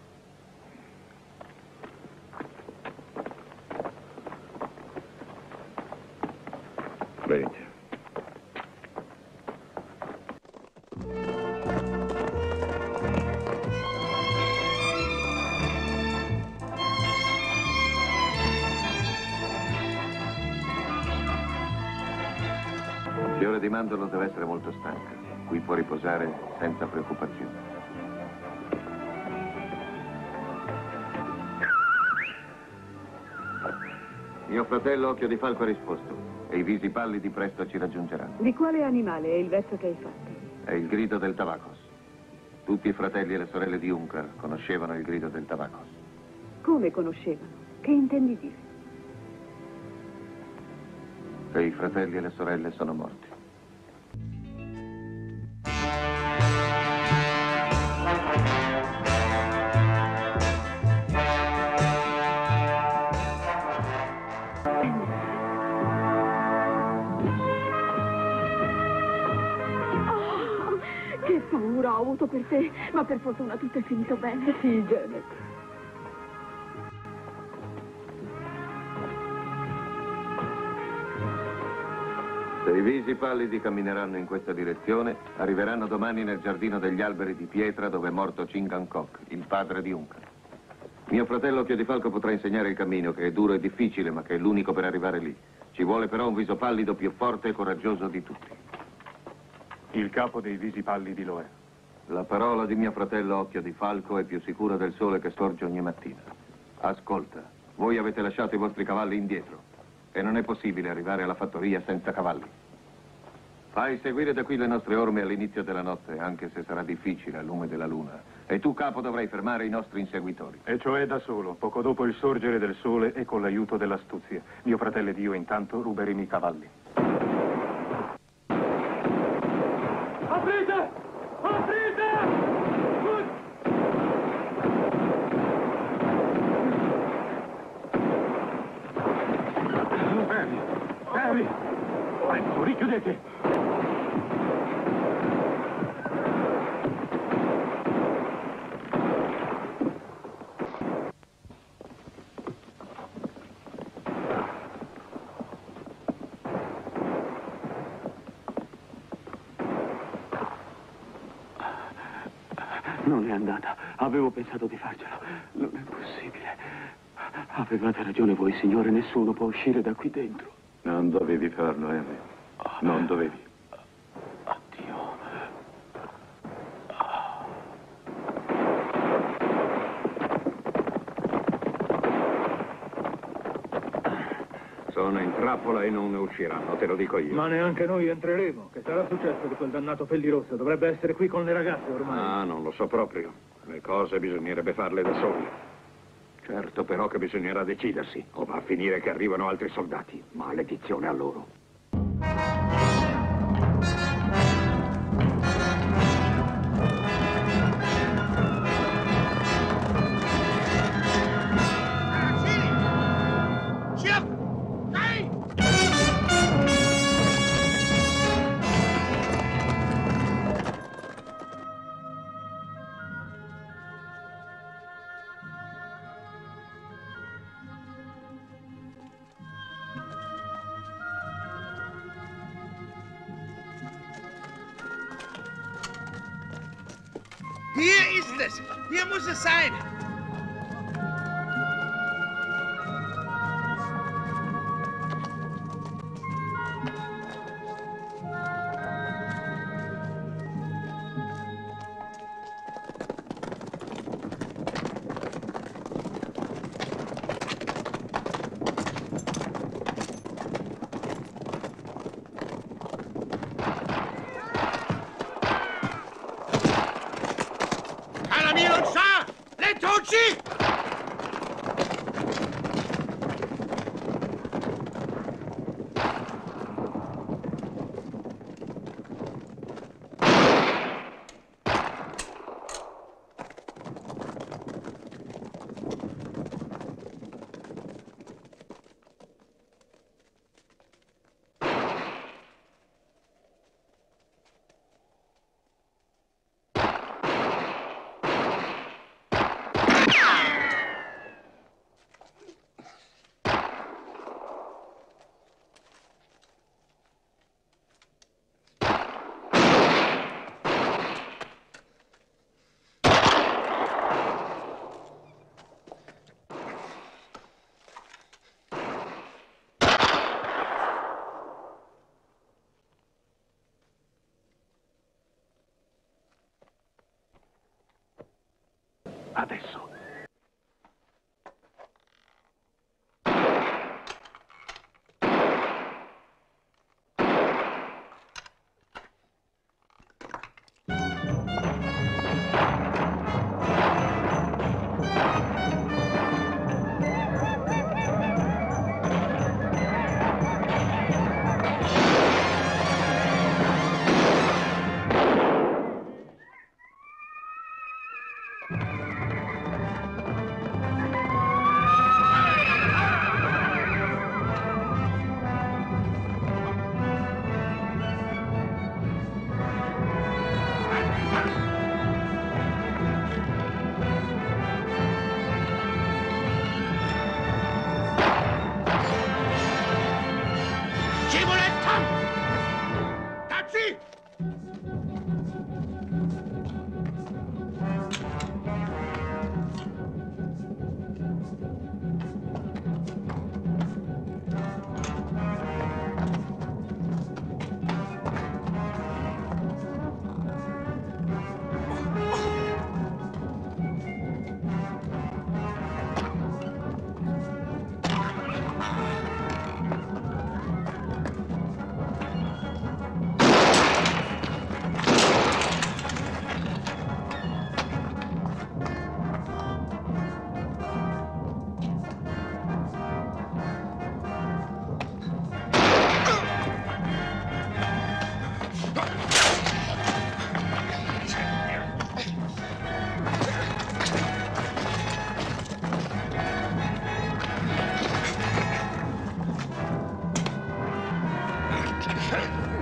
Venite. Fiore di Mandorlo deve essere molto stanca. Qui può riposare senza preoccupazioni. Mio fratello Occhio di Falco ha risposto e i visi pallidi presto ci raggiungeranno. Di quale animale è il verso che hai fatto? È il grido del Tavacos. Tutti i fratelli e le sorelle di Uncar conoscevano il grido del Tavacos. Come conoscevano? Che intendi dire? Che i fratelli e le sorelle sono morti. Che paura ho avuto per te, ma per fortuna tutto è finito bene. Sì, Janet. Se i visi pallidi cammineranno in questa direzione, arriveranno domani nel giardino degli alberi di pietra dove è morto Chingankok, il padre di Uncar. Mio fratello Occhio di Falco potrà insegnare il cammino, che è duro e difficile, ma che è l'unico per arrivare lì. Ci vuole però un viso pallido più forte e coraggioso di tutti. Il capo dei visi pallidi lo è. La parola di mio fratello Occhio di Falco è più sicura del sole che sorge ogni mattina. Ascolta, voi avete lasciato i vostri cavalli indietro e non è possibile arrivare alla fattoria senza cavalli. Fai seguire da qui le nostre orme all'inizio della notte, anche se sarà difficile al lume della luna. E tu, capo, dovrai fermare i nostri inseguitori. E cioè da solo, poco dopo il sorgere del sole e con l'aiuto dell'astuzia. Mio fratello ed io intanto ruberemo i cavalli. Aprite! Aprite! Harry! Harry! Vai, su, Chiudete! Non è andata. Avevo pensato di farcela. Non è possibile. Avevate ragione voi, signore. Nessuno può uscire da qui dentro. Non dovevi farlo, Henry. Non dovevi. Addio. Sono in trappola e non ne usciranno, te lo dico io. Ma neanche noi entreremo. Che sarà successo di quel dannato Pellirosso? Dovrebbe essere qui con le ragazze ormai. Ah, non lo so proprio. Le cose bisognerebbe farle da soli. Certo però che bisognerà decidersi, o va a finire che arrivano altri soldati. Maledizione a loro. Hier ist es! Hier muss es sein! Adesso.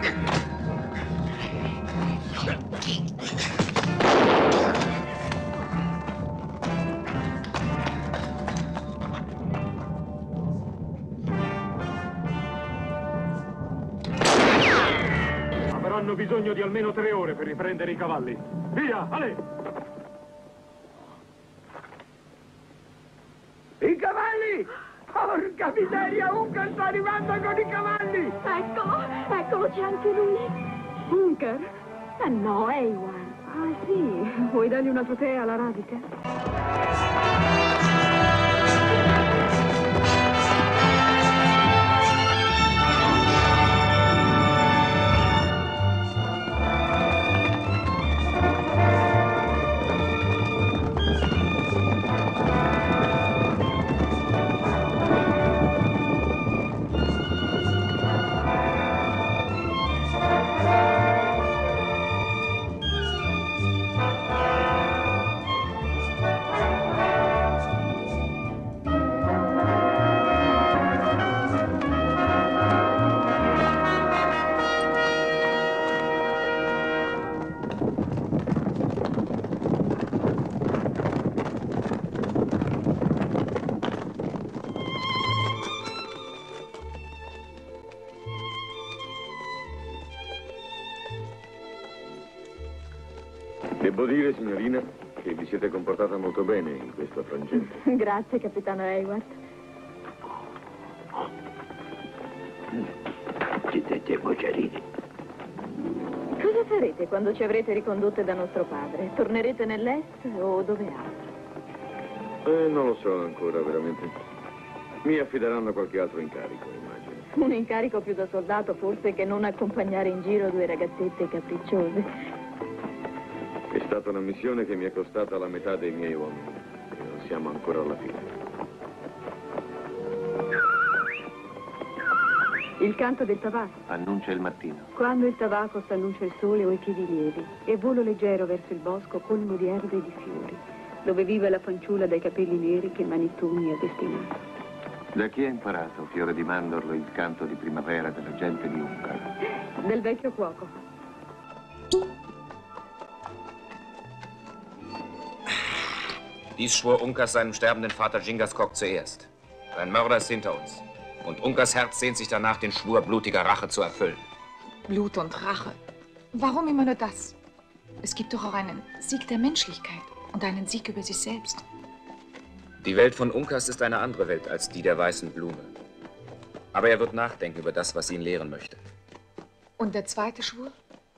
Avranno bisogno di almeno tre ore per riprendere i cavalli. Via, Ale! I cavalli! Porca miseria, Unkar sta arrivando con i cavalli! Eccolo, eccolo, c'è anche lui. Unkar? Eh no, Eivor. Ah sì, vuoi dargli una tua tè alla radica? Devo dire, signorina, che vi siete comportata molto bene in questo frangente. Grazie, capitano Hayward. Siete mocerini. Cosa farete quando ci avrete ricondotte da nostro padre? Tornerete nell'est o dove altro? Eh, non lo so ancora, veramente. Mi affideranno a qualche altro incarico, immagino. Un incarico più da soldato, forse, che non accompagnare in giro due ragazzette capricciose. È stata una missione che mi è costata la metà dei miei uomini. E non siamo ancora alla fine. Il canto del tabacco. Annuncia il mattino. Quando il tabacco s'annuncia il sole o i piedi lievi e volo leggero verso il bosco colmo di erbe e di fiori, dove vive la fanciulla dai capelli neri che Manitou mi ha destinato. Da chi ha imparato, fiore di mandorlo, il canto di primavera della gente di Unkar? Del vecchio cuoco. Dies schwor Unkar seinem sterbenden Vater Genghis Kok zuerst. Sein Mörder ist hinter uns. Und Unkars Herz sehnt sich danach, den Schwur blutiger Rache zu erfüllen. Blut und Rache. Warum immer nur das? Es gibt doch auch einen Sieg der Menschlichkeit und einen Sieg über sich selbst. Die Welt von Unkars ist eine andere Welt als die der weißen Blume. Aber er wird nachdenken über das, was sie ihn lehren möchte. Und der zweite Schwur?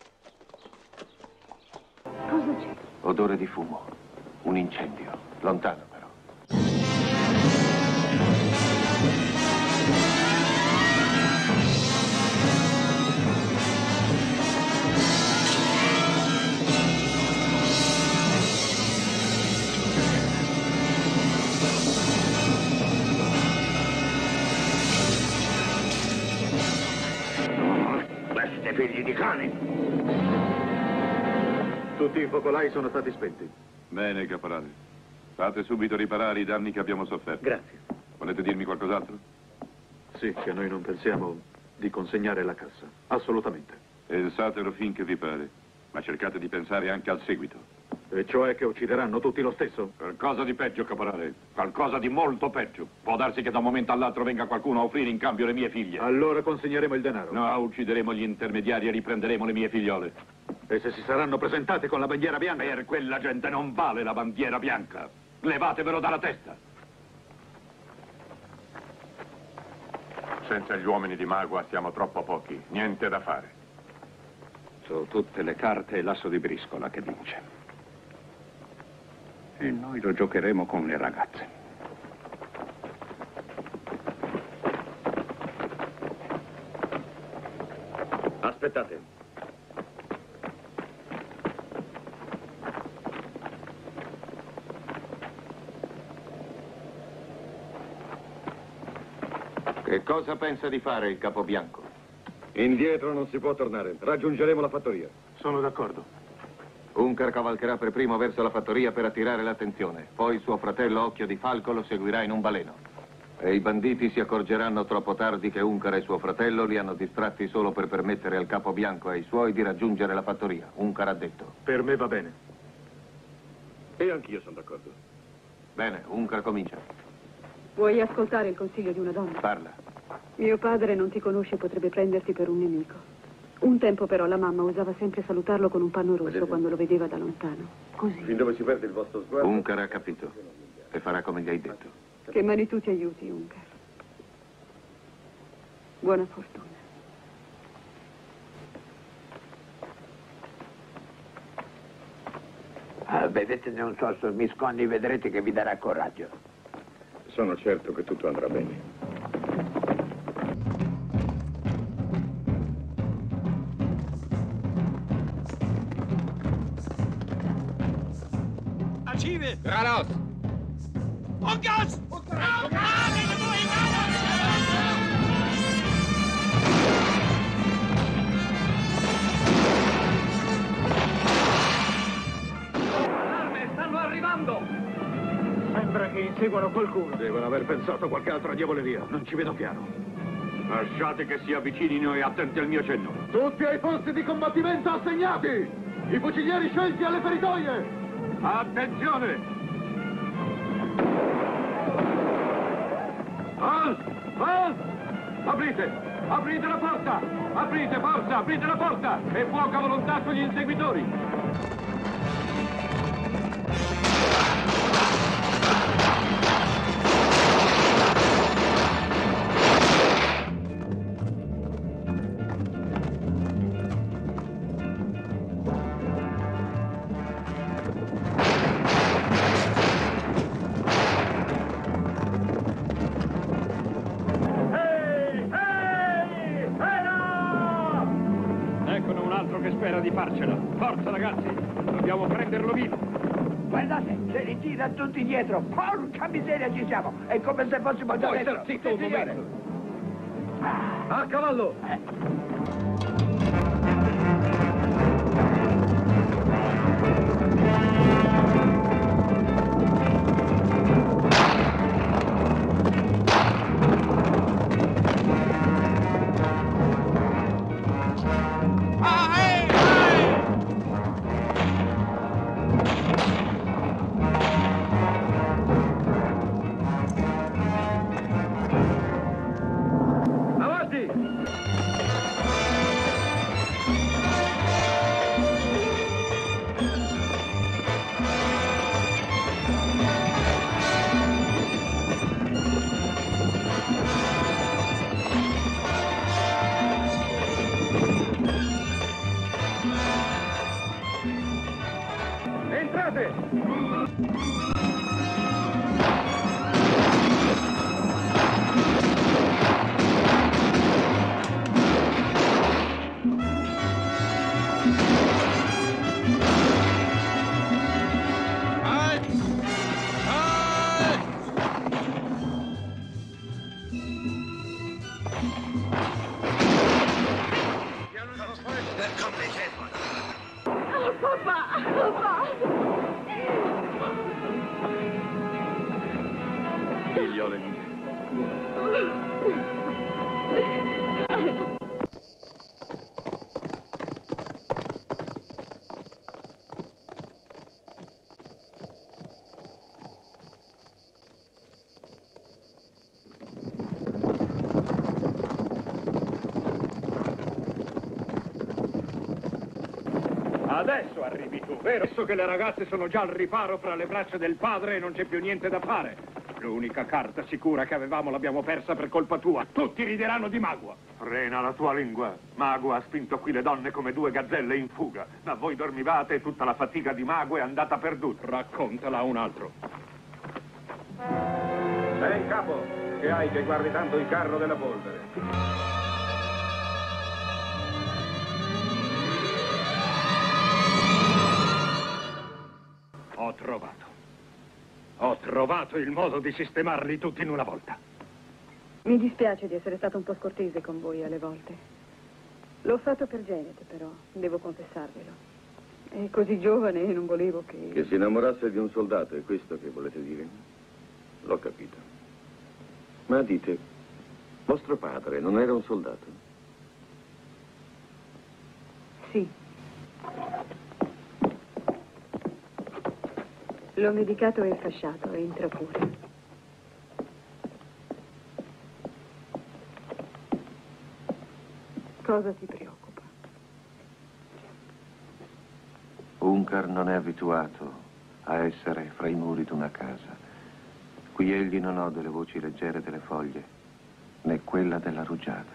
Cosa c'è? Odore di fumo. Un incendio. Lontano, però. Questi figli di cane! Tutti i focolai sono stati spenti. Bene, caporale. Fate subito riparare i danni che abbiamo sofferto. Grazie. Volete dirmi qualcos'altro? Sì, che noi non pensiamo di consegnare la cassa. Assolutamente. Pensatelo finché vi pare, ma cercate di pensare anche al seguito. E cioè che uccideranno tutti lo stesso? Qualcosa di peggio, caporale. Qualcosa di molto peggio. Può darsi che da un momento all'altro venga qualcuno a offrire in cambio le mie figlie. Allora consegneremo il denaro. No, uccideremo gli intermediari e riprenderemo le mie figliole. E se si saranno presentate con la bandiera bianca? Per quella gente non vale la bandiera bianca. Levatevelo dalla testa. Senza gli uomini di Magua siamo troppo pochi. Niente da fare. Su tutte le carte l'asso di briscola che vince. E noi lo giocheremo con le ragazze. Aspettate. Che cosa pensa di fare il Capobianco? Indietro non si può tornare. Raggiungeremo la fattoria. Sono d'accordo. Unkar cavalcherà per primo verso la fattoria per attirare l'attenzione. Poi suo fratello Occhio di Falco lo seguirà in un baleno. E i banditi si accorgeranno troppo tardi che Unkar e suo fratello li hanno distratti solo per permettere al capo bianco e ai suoi di raggiungere la fattoria. Unkar ha detto. Per me va bene. E anch'io sono d'accordo. Bene, Unkar comincia. Vuoi ascoltare il consiglio di una donna? Parla. Mio padre non ti conosce e potrebbe prenderti per un nemico. Un tempo però la mamma usava sempre salutarlo con un panno rosso Vedete? quando lo vedeva da lontano. Così. Fin dove si perde il vostro sguardo? Unkar ha capito. E farà come gli hai detto. Che Manitou ti aiuti, Unkar. Buona fortuna. Ah, bevetene un sorso, Misconni, vedrete che vi darà coraggio. Sono certo che tutto andrà bene. Archive! Geradeaus! Unkas! Allarme, stanno arrivando! Sembra che inseguano qualcuno. Devono aver pensato qualche altra diavoleria. Non ci vedo chiaro. Lasciate che si avvicinino e attenti al mio cenno. Tutti ai posti di combattimento assegnati! I fucilieri scelti alle feritoie! Attenzione! Halt! Halt! Aprite! Aprite la porta! Aprite, forza! Aprite la porta! E fuoco a volontà sugli inseguitori! Eccone un altro che spera di farcela. Forza, ragazzi! Dobbiamo prenderlo vivo! Guardate, se li tira tutti dietro. Porca miseria, ci siamo. È come se fossimo già Vuoi dentro. star zitto un Sì, signore. momento? A cavallo! Papà, papà. Figliole Adesso arrivi tu, vero? Adesso che le ragazze sono già al riparo fra le braccia del padre e non c'è più niente da fare. L'unica carta sicura che avevamo l'abbiamo persa per colpa tua. Tutti rideranno di Magua. Frena la tua lingua. Magua ha spinto qui le donne come due gazzelle in fuga. Ma voi dormivate e tutta la fatica di Magua è andata perduta. Raccontala a un altro. Ehi, capo, che hai che guardi tanto il carro della polvere? Ho trovato. Ho trovato il modo di sistemarli tutti in una volta. Mi dispiace di essere stato un po' scortese con voi alle volte. L'ho fatto per Genete, però, devo confessarvelo. È così giovane e non volevo che... Che si innamorasse di un soldato, è questo che volete dire? L'ho capito. Ma dite, vostro padre non era un soldato? Sì. L'ho medicato e fasciato, entra pure. Cosa ti preoccupa? Unkar non è abituato a essere fra i muri di una casa. Qui egli non ode le voci leggere delle foglie, né quella della rugiada.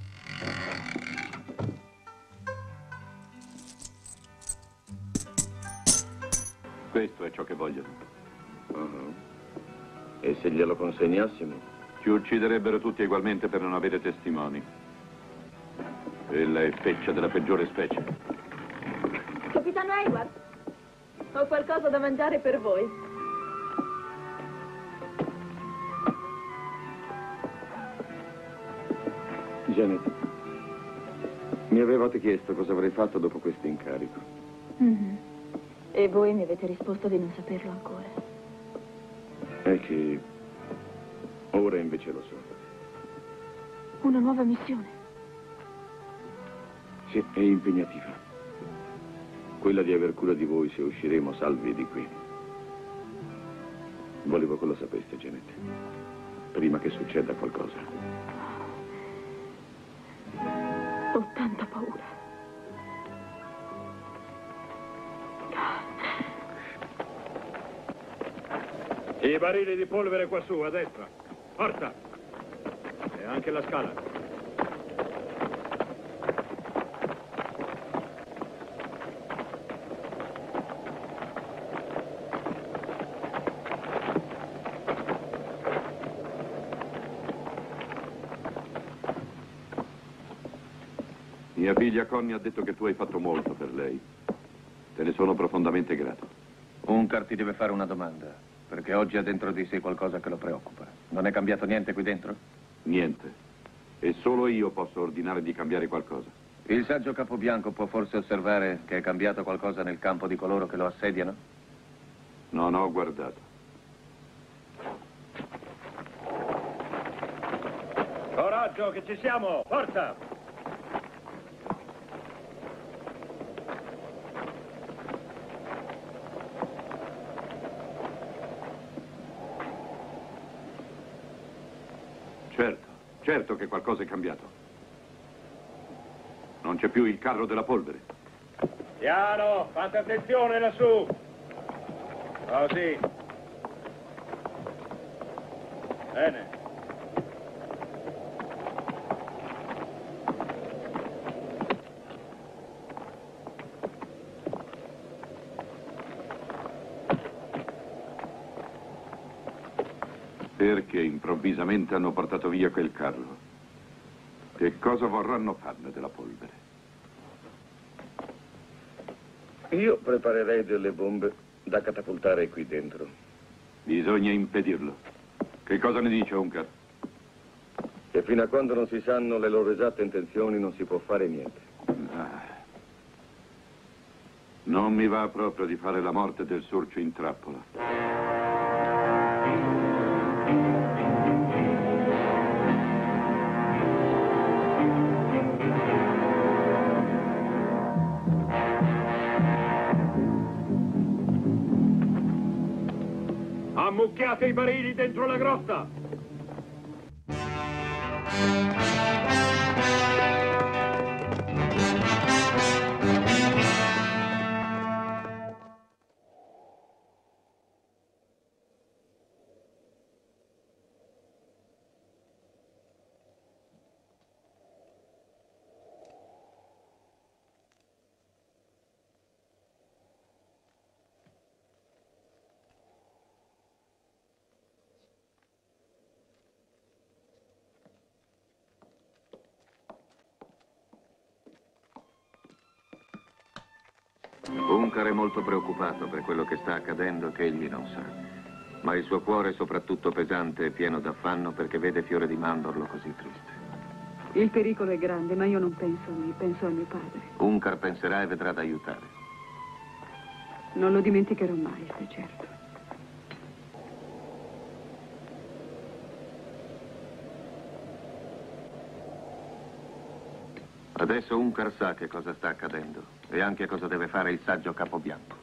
Questo è ciò che vogliono. Uh-huh. E se glielo consegnassimo? Ci ucciderebbero tutti ugualmente per non avere testimoni. Quella è feccia della peggiore specie. Capitano Hayward, ho qualcosa da mangiare per voi. Janet, mi avevate chiesto cosa avrei fatto dopo questo incarico. Mm-hmm. E voi mi avete risposto di non saperlo ancora. È che ora invece lo so. Una nuova missione. Sì, è impegnativa. Quella di aver cura di voi se usciremo salvi di qui. Volevo che lo sapeste, Janet. Prima che succeda qualcosa. Ho tanta paura. I barili di polvere qua su, a destra. Forza! E anche la scala. Mia figlia Connie ha detto che tu hai fatto molto per lei. Te ne sono profondamente grato. Unkar ti deve fare una domanda, perché oggi ha dentro di sé qualcosa che lo preoccupa. Non è cambiato niente qui dentro? Niente. E solo io posso ordinare di cambiare qualcosa. Il saggio Capobianco può forse osservare che è cambiato qualcosa nel campo di coloro che lo assediano? Non ho guardato. Coraggio, che ci siamo! Forza! Certo, certo che qualcosa è cambiato. Non c'è più il carro della polvere. Piano, fate attenzione lassù. Così. Bene. Perché improvvisamente hanno portato via quel carro? Che cosa vorranno farne della polvere? Io preparerei delle bombe da catapultare qui dentro. Bisogna impedirlo. Che cosa ne dice Unkar? Che fino a quando non si sanno le loro esatte intenzioni non si può fare niente. Ah. Non mi va proprio di fare la morte del sorcio in trappola. Ammucchiate i barili dentro la grotta! Unkar è molto preoccupato per quello che sta accadendo che egli non sa. Ma il suo cuore è soprattutto pesante e pieno d'affanno perché vede Fiore di Mandorlo così triste. Il pericolo è grande, ma io non penso a me, penso a mio padre. Unkar penserà e vedrà d'aiutare. Non lo dimenticherò mai, stai certo. Adesso Unkar sa che cosa sta accadendo e anche cosa deve fare il saggio Capobianco.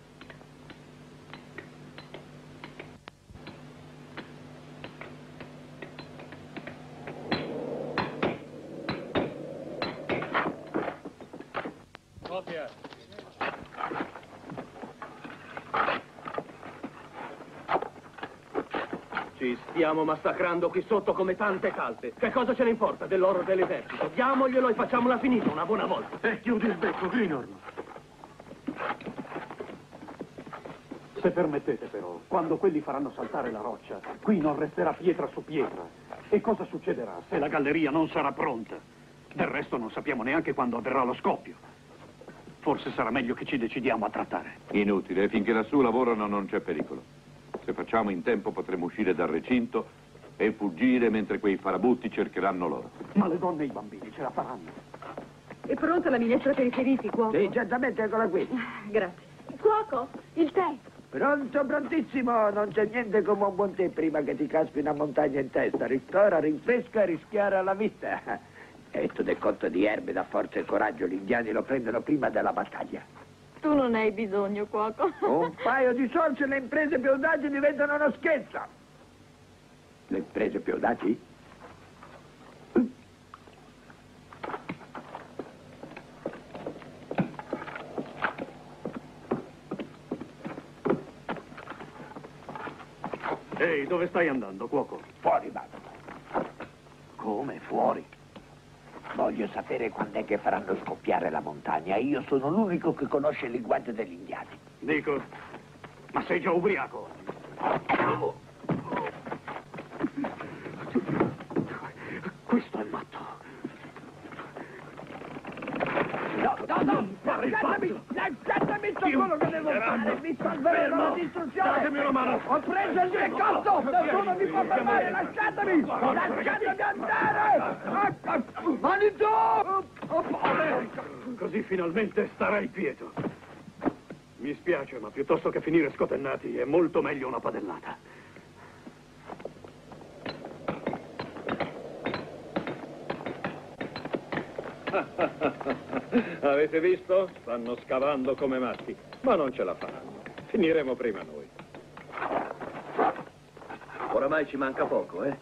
Ci stiamo massacrando qui sotto come tante calze. Che cosa ce ne importa dell'oro dell'esercito? Diamoglielo e facciamola finita una buona volta. E chiudi il becco, Grinor. Se permettete però, quando quelli faranno saltare la roccia, qui non resterà pietra su pietra. E cosa succederà se la galleria non sarà pronta? Del resto non sappiamo neanche quando avverrà lo scoppio. Forse sarà meglio che ci decidiamo a trattare. Inutile, finché lassù lavorano non c'è pericolo. Se facciamo in tempo potremo uscire dal recinto e fuggire mentre quei farabutti cercheranno loro. Ma le donne e i bambini ce la faranno. È pronta la minestra per i feriti, cuoco? Sì, certamente, eccola qui. Grazie. Cuoco, il tè. Pronto, prontissimo. Non c'è niente come un buon tè prima che ti caschi una montagna in testa. Ristora, rinfresca e rischiara la vita. E tu del conto di erbe, da forza e coraggio, gli indiani lo prendono prima della battaglia. Tu non hai bisogno, cuoco. Un paio di sorci e le imprese più audaci diventano uno scherzo. Le imprese più audaci? Ehi, dove stai andando, cuoco? Fuori, vado. Come, fuori? Voglio sapere quando è che faranno scoppiare la montagna. Io sono l'unico che conosce il linguaggio degli indiani. Dico, ma sei già ubriaco? Questo è matto. No, no, no! Lasciatemi! Lasciatemi! So quello che devo fare! Mi salverò dalla distruzione! Datemi una mano! Ho preso il mio cotto! Nessuno mi può fermare! Lasciatemi! Lasciatemi andare! Mani giù! Così finalmente starai quieto. Mi spiace, ma piuttosto che finire scotennati è molto meglio una padellata. Avete visto? Stanno scavando come matti, ma non ce la faranno. Finiremo prima noi. Oramai ci manca poco, eh?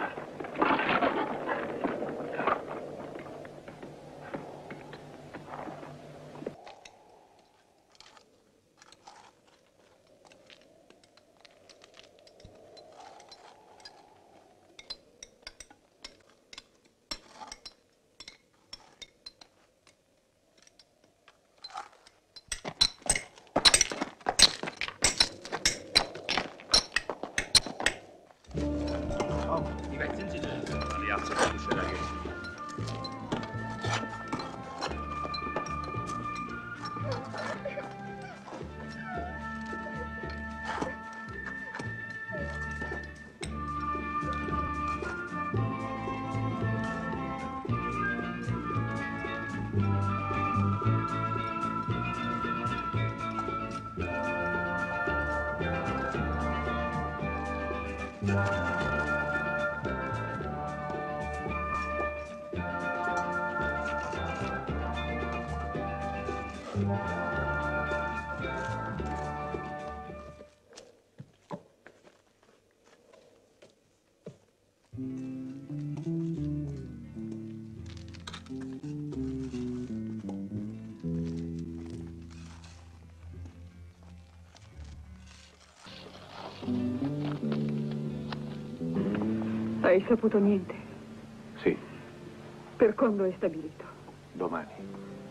Hai saputo niente? Sì, Per quando è stabilito? domani.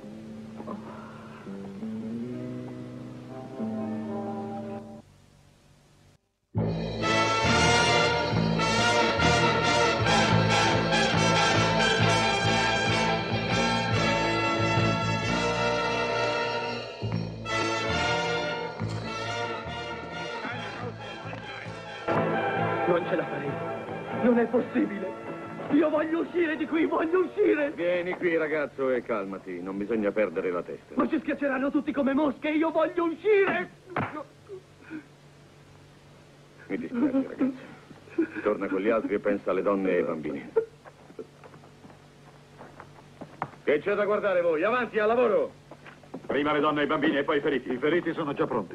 Non ce la faremo. Non è possibile. Io voglio uscire di qui, voglio uscire. Vieni qui, ragazzo, e calmati. Non bisogna perdere la testa. Ma ci schiacceranno tutti come mosche, io voglio uscire. Mi dispiace, ragazzo. Torna con gli altri e pensa alle donne e ai bambini. Che c'è da guardare voi? Avanti, al lavoro! Prima le donne e i bambini e poi i feriti. I feriti sono già pronti.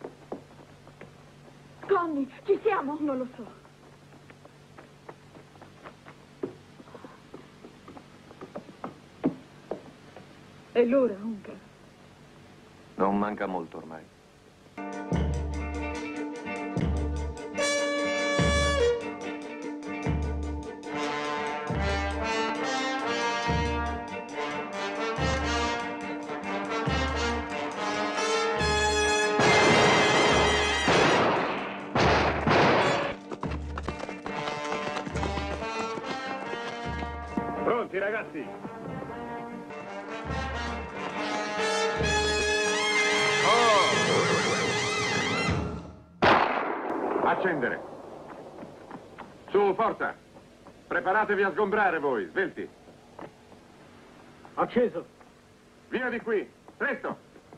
Connie, ci siamo? Non lo so. È l'ora, Unkar. Non manca molto ormai. Pronti, ragazzi? Accendere. Su, forza. Preparatevi a sgombrare voi, svelti. Acceso. Via di qui, presto.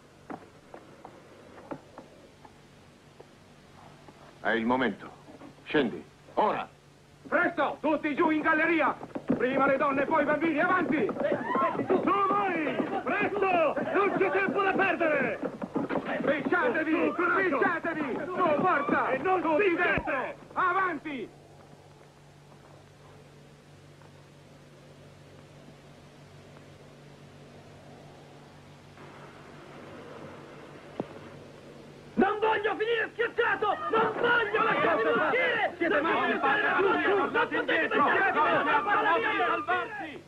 È il momento. Scendi, ora. Presto, tutti giù in galleria. Prima le donne, poi i bambini, avanti. Su voi, presto, non c'è tempo da perdere. Spicciatevi, spicciatevi. Su, forza. E non tutti dentro. Avanti. Non voglio finire schiacciato! Non voglio lasciarmi uscire! Siete matti! Tornate indietro! Salvarsi!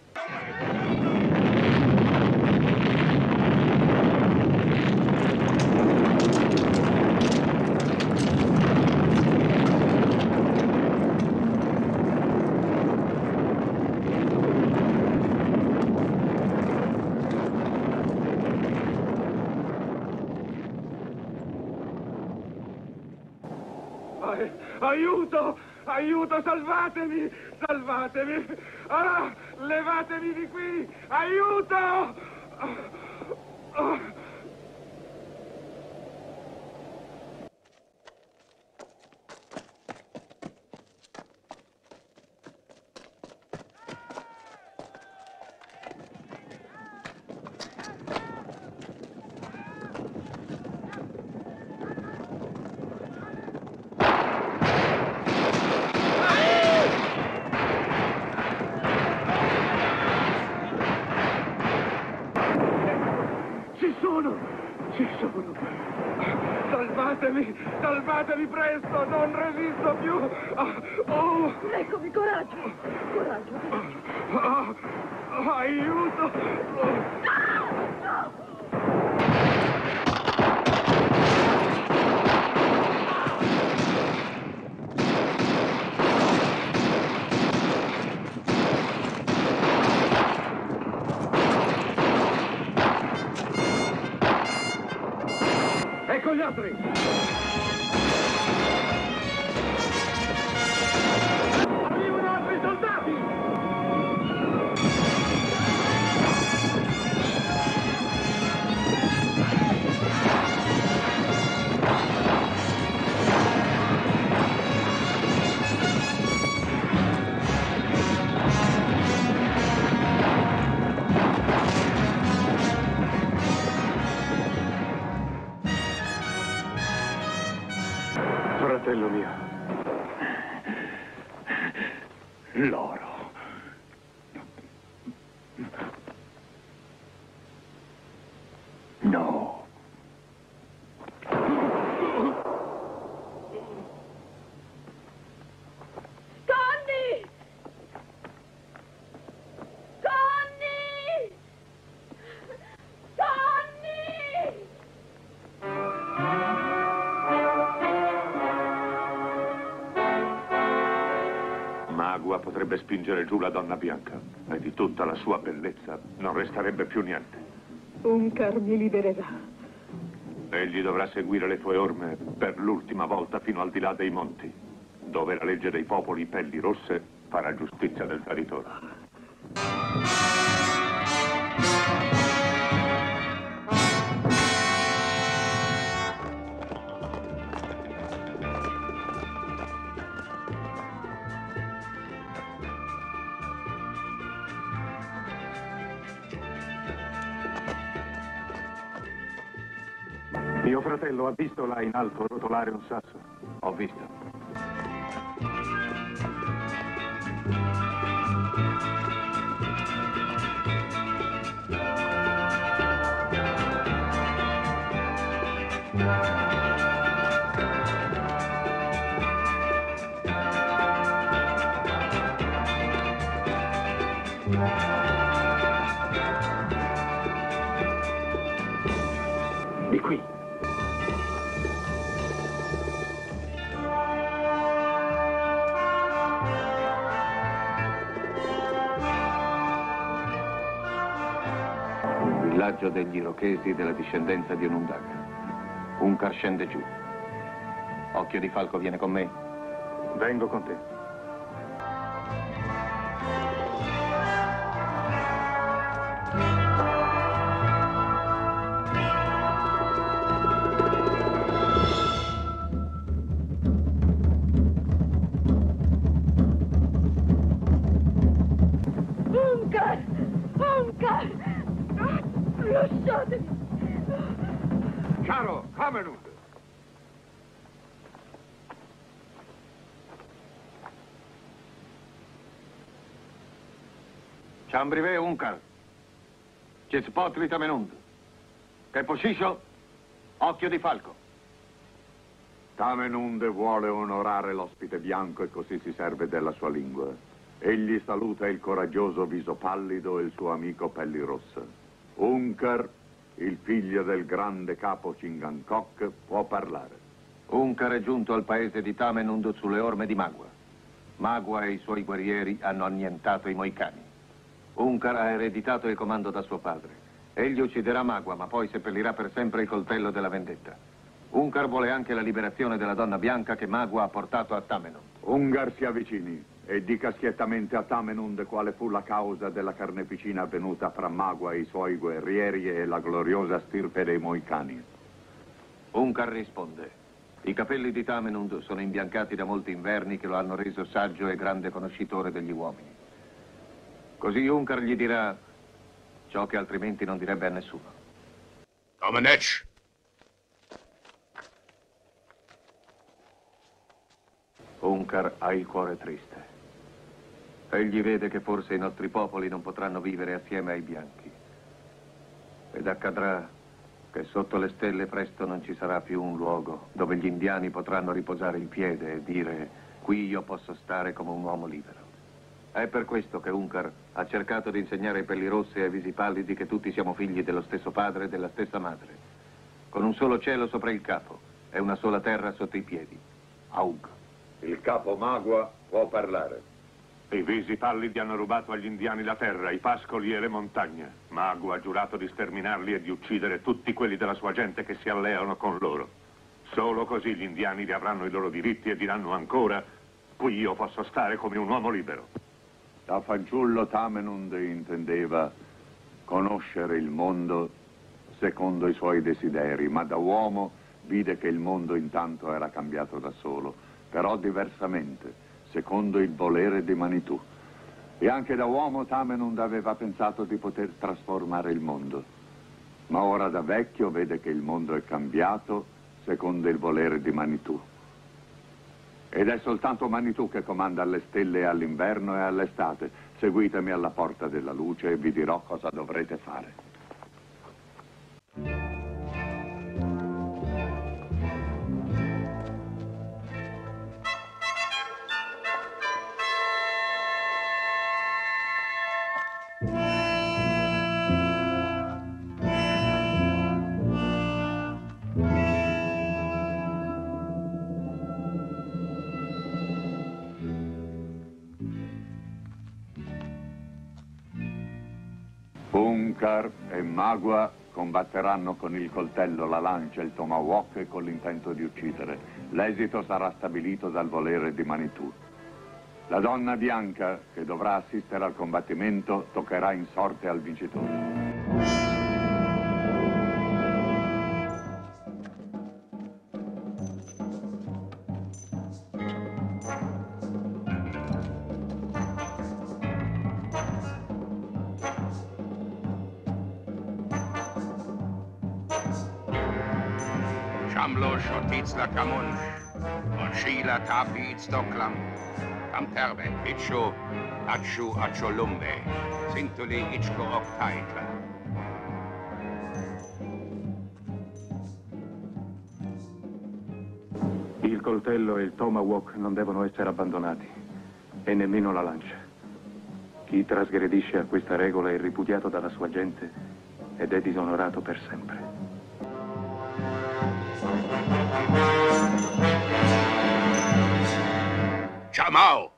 Aiuto! Aiuto! Salvatemi! Salvatemi! Ah, levatemi di qui! Aiuto! Ah. Salvatemi, salvatemi presto, non resisto più. Oh. Eccomi, coraggio, coraggio. Ah, aiuto. No! Ecco gli altri! Arrivano altri soldati! Fratello mio, l'oro. No. Connie! Connie! Connie! Magua potrebbe spingere giù la donna bianca e di tutta la sua bellezza non resterebbe più niente. Unkar mi libererà. Egli dovrà seguire le tue orme per l'ultima volta fino al di là dei monti, dove la legge dei popoli pelli rosse farà giustizia del traditore. Mio fratello ha visto là in alto rotolare un sasso? Ho visto. Di qui. Il villaggio degli Irochesi della discendenza di Onondaga. Unkar scende giù. Occhio di Falco viene con me? Vengo con te. Unkar! Unkar! Lasciatemi! Caro Tamenund! Ciambrive Unkar. Cespotri Tamenund. Che posciscio? Occhio di Falco. Tamenund vuole onorare l'ospite bianco e così si serve della sua lingua. Egli saluta il coraggioso viso pallido e il suo amico pelli rossa. Unkar, il figlio del grande capo Chingankok, può parlare. Unkar è giunto al paese di Tamenund sulle orme di Magua. Magua e i suoi guerrieri hanno annientato i Moicani. Unkar ha ereditato il comando da suo padre. Egli ucciderà Magua, ma poi seppellirà per sempre il coltello della vendetta. Unkar vuole anche la liberazione della donna bianca che Magua ha portato a Tamenund. Ungar si avvicini e dica schiettamente a Tamenund quale fu la causa della carneficina avvenuta fra Magua e i suoi guerrieri e la gloriosa stirpe dei Moicani. Unkar risponde. I capelli di Tamenund sono imbiancati da molti inverni che lo hanno reso saggio e grande conoscitore degli uomini. Così Unkar gli dirà ciò che altrimenti non direbbe a nessuno. Domenech! Unkar ha il cuore triste. Egli vede che forse i nostri popoli non potranno vivere assieme ai bianchi. Ed accadrà che sotto le stelle presto non ci sarà più un luogo dove gli indiani potranno riposare il piede e dire qui io posso stare come un uomo libero. È per questo che Unkar ha cercato di insegnare ai Pellirossi e ai Visipallidi che tutti siamo figli dello stesso padre e della stessa madre, con un solo cielo sopra il capo e una sola terra sotto i piedi. Aug. Il capo Magua può parlare. I Visipallidi hanno rubato agli indiani la terra, i pascoli e le montagne. Magua ha giurato di sterminarli e di uccidere tutti quelli della sua gente che si alleano con loro. Solo così gli indiani riavranno i loro diritti e diranno ancora qui io posso stare come un uomo libero. Da fanciullo Tamenund intendeva conoscere il mondo secondo i suoi desideri, ma da uomo vide che il mondo intanto era cambiato da solo, però diversamente, secondo il volere di Manitou. E anche da uomo Tamenund aveva pensato di poter trasformare il mondo, ma ora da vecchio vede che il mondo è cambiato secondo il volere di Manitou. Ed è soltanto Manitou che comanda alle stelle all'inverno e all'estate. Seguitemi alla porta della luce e vi dirò cosa dovrete fare. Unkar e Magua combatteranno con il coltello, la lancia, il tomahawk e con l'intento di uccidere. L'esito sarà stabilito dal volere di Manitou. La donna bianca che dovrà assistere al combattimento toccherà in sorte al vincitore. Shamlo Shotiz la Kamunch, und Sheila Tapiz Doklam, Kamterbe, Icho, Achu Acholumbe, Sintuli Ichko Oktaitla. Il coltello e il tomahawk non devono essere abbandonati, e nemmeno la lancia. Chi trasgredisce a questa regola è ripudiato dalla sua gente ed è disonorato per sempre. Chamao!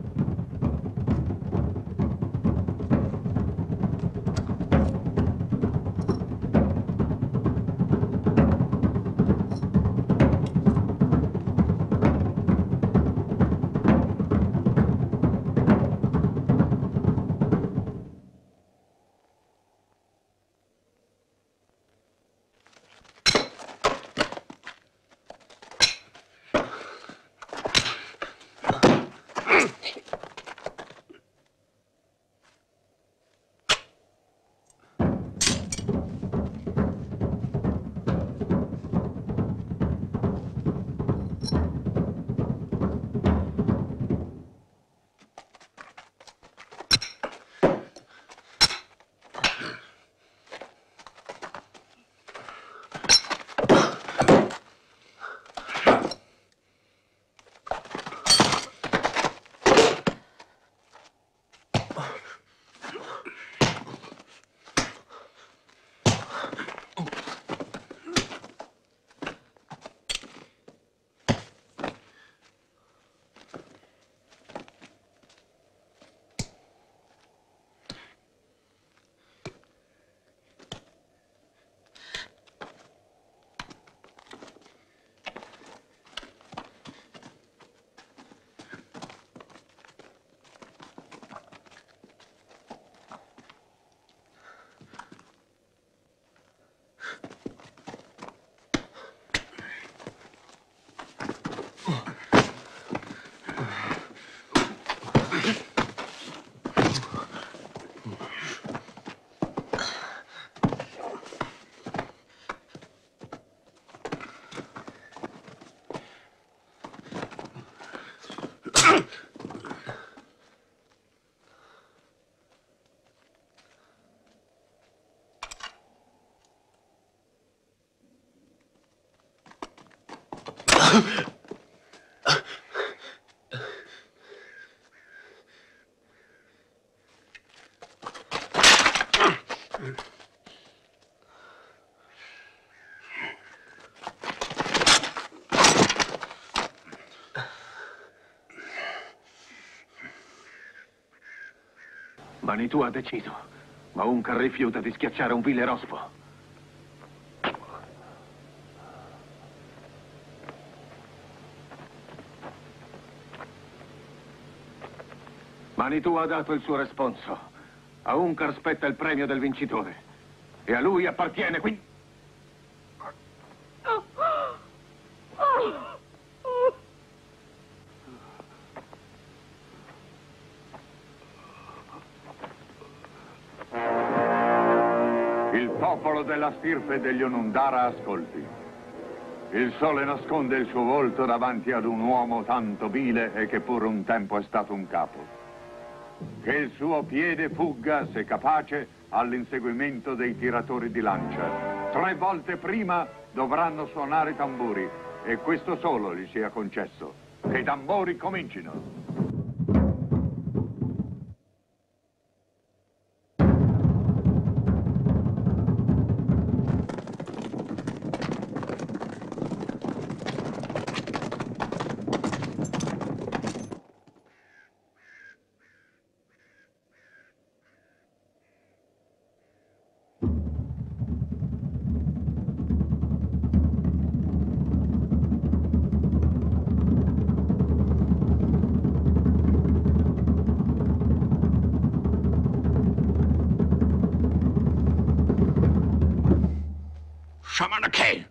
Manitou ha deciso, ma Unkar rifiuta di schiacciare un vile rospo. Manitou ha dato il suo responso. A Unkar spetta il premio del vincitore. E a lui appartiene quindi... Il popolo della stirpe degli Onundara ascolti. Il sole nasconde il suo volto davanti ad un uomo tanto vile e che pure un tempo è stato un capo. Che il suo piede fugga, se capace, all'inseguimento dei tiratori di lancia. Tre volte prima dovranno suonare i tamburi e questo solo gli sia concesso. Che i tamburi comincino. Shamanake!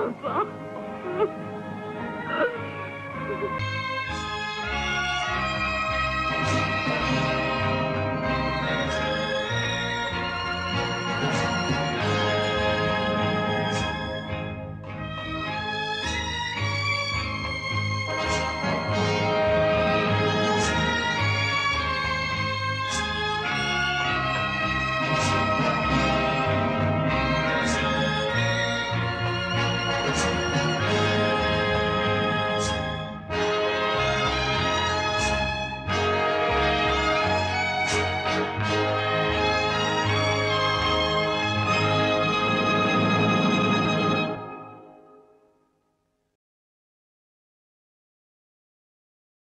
papà.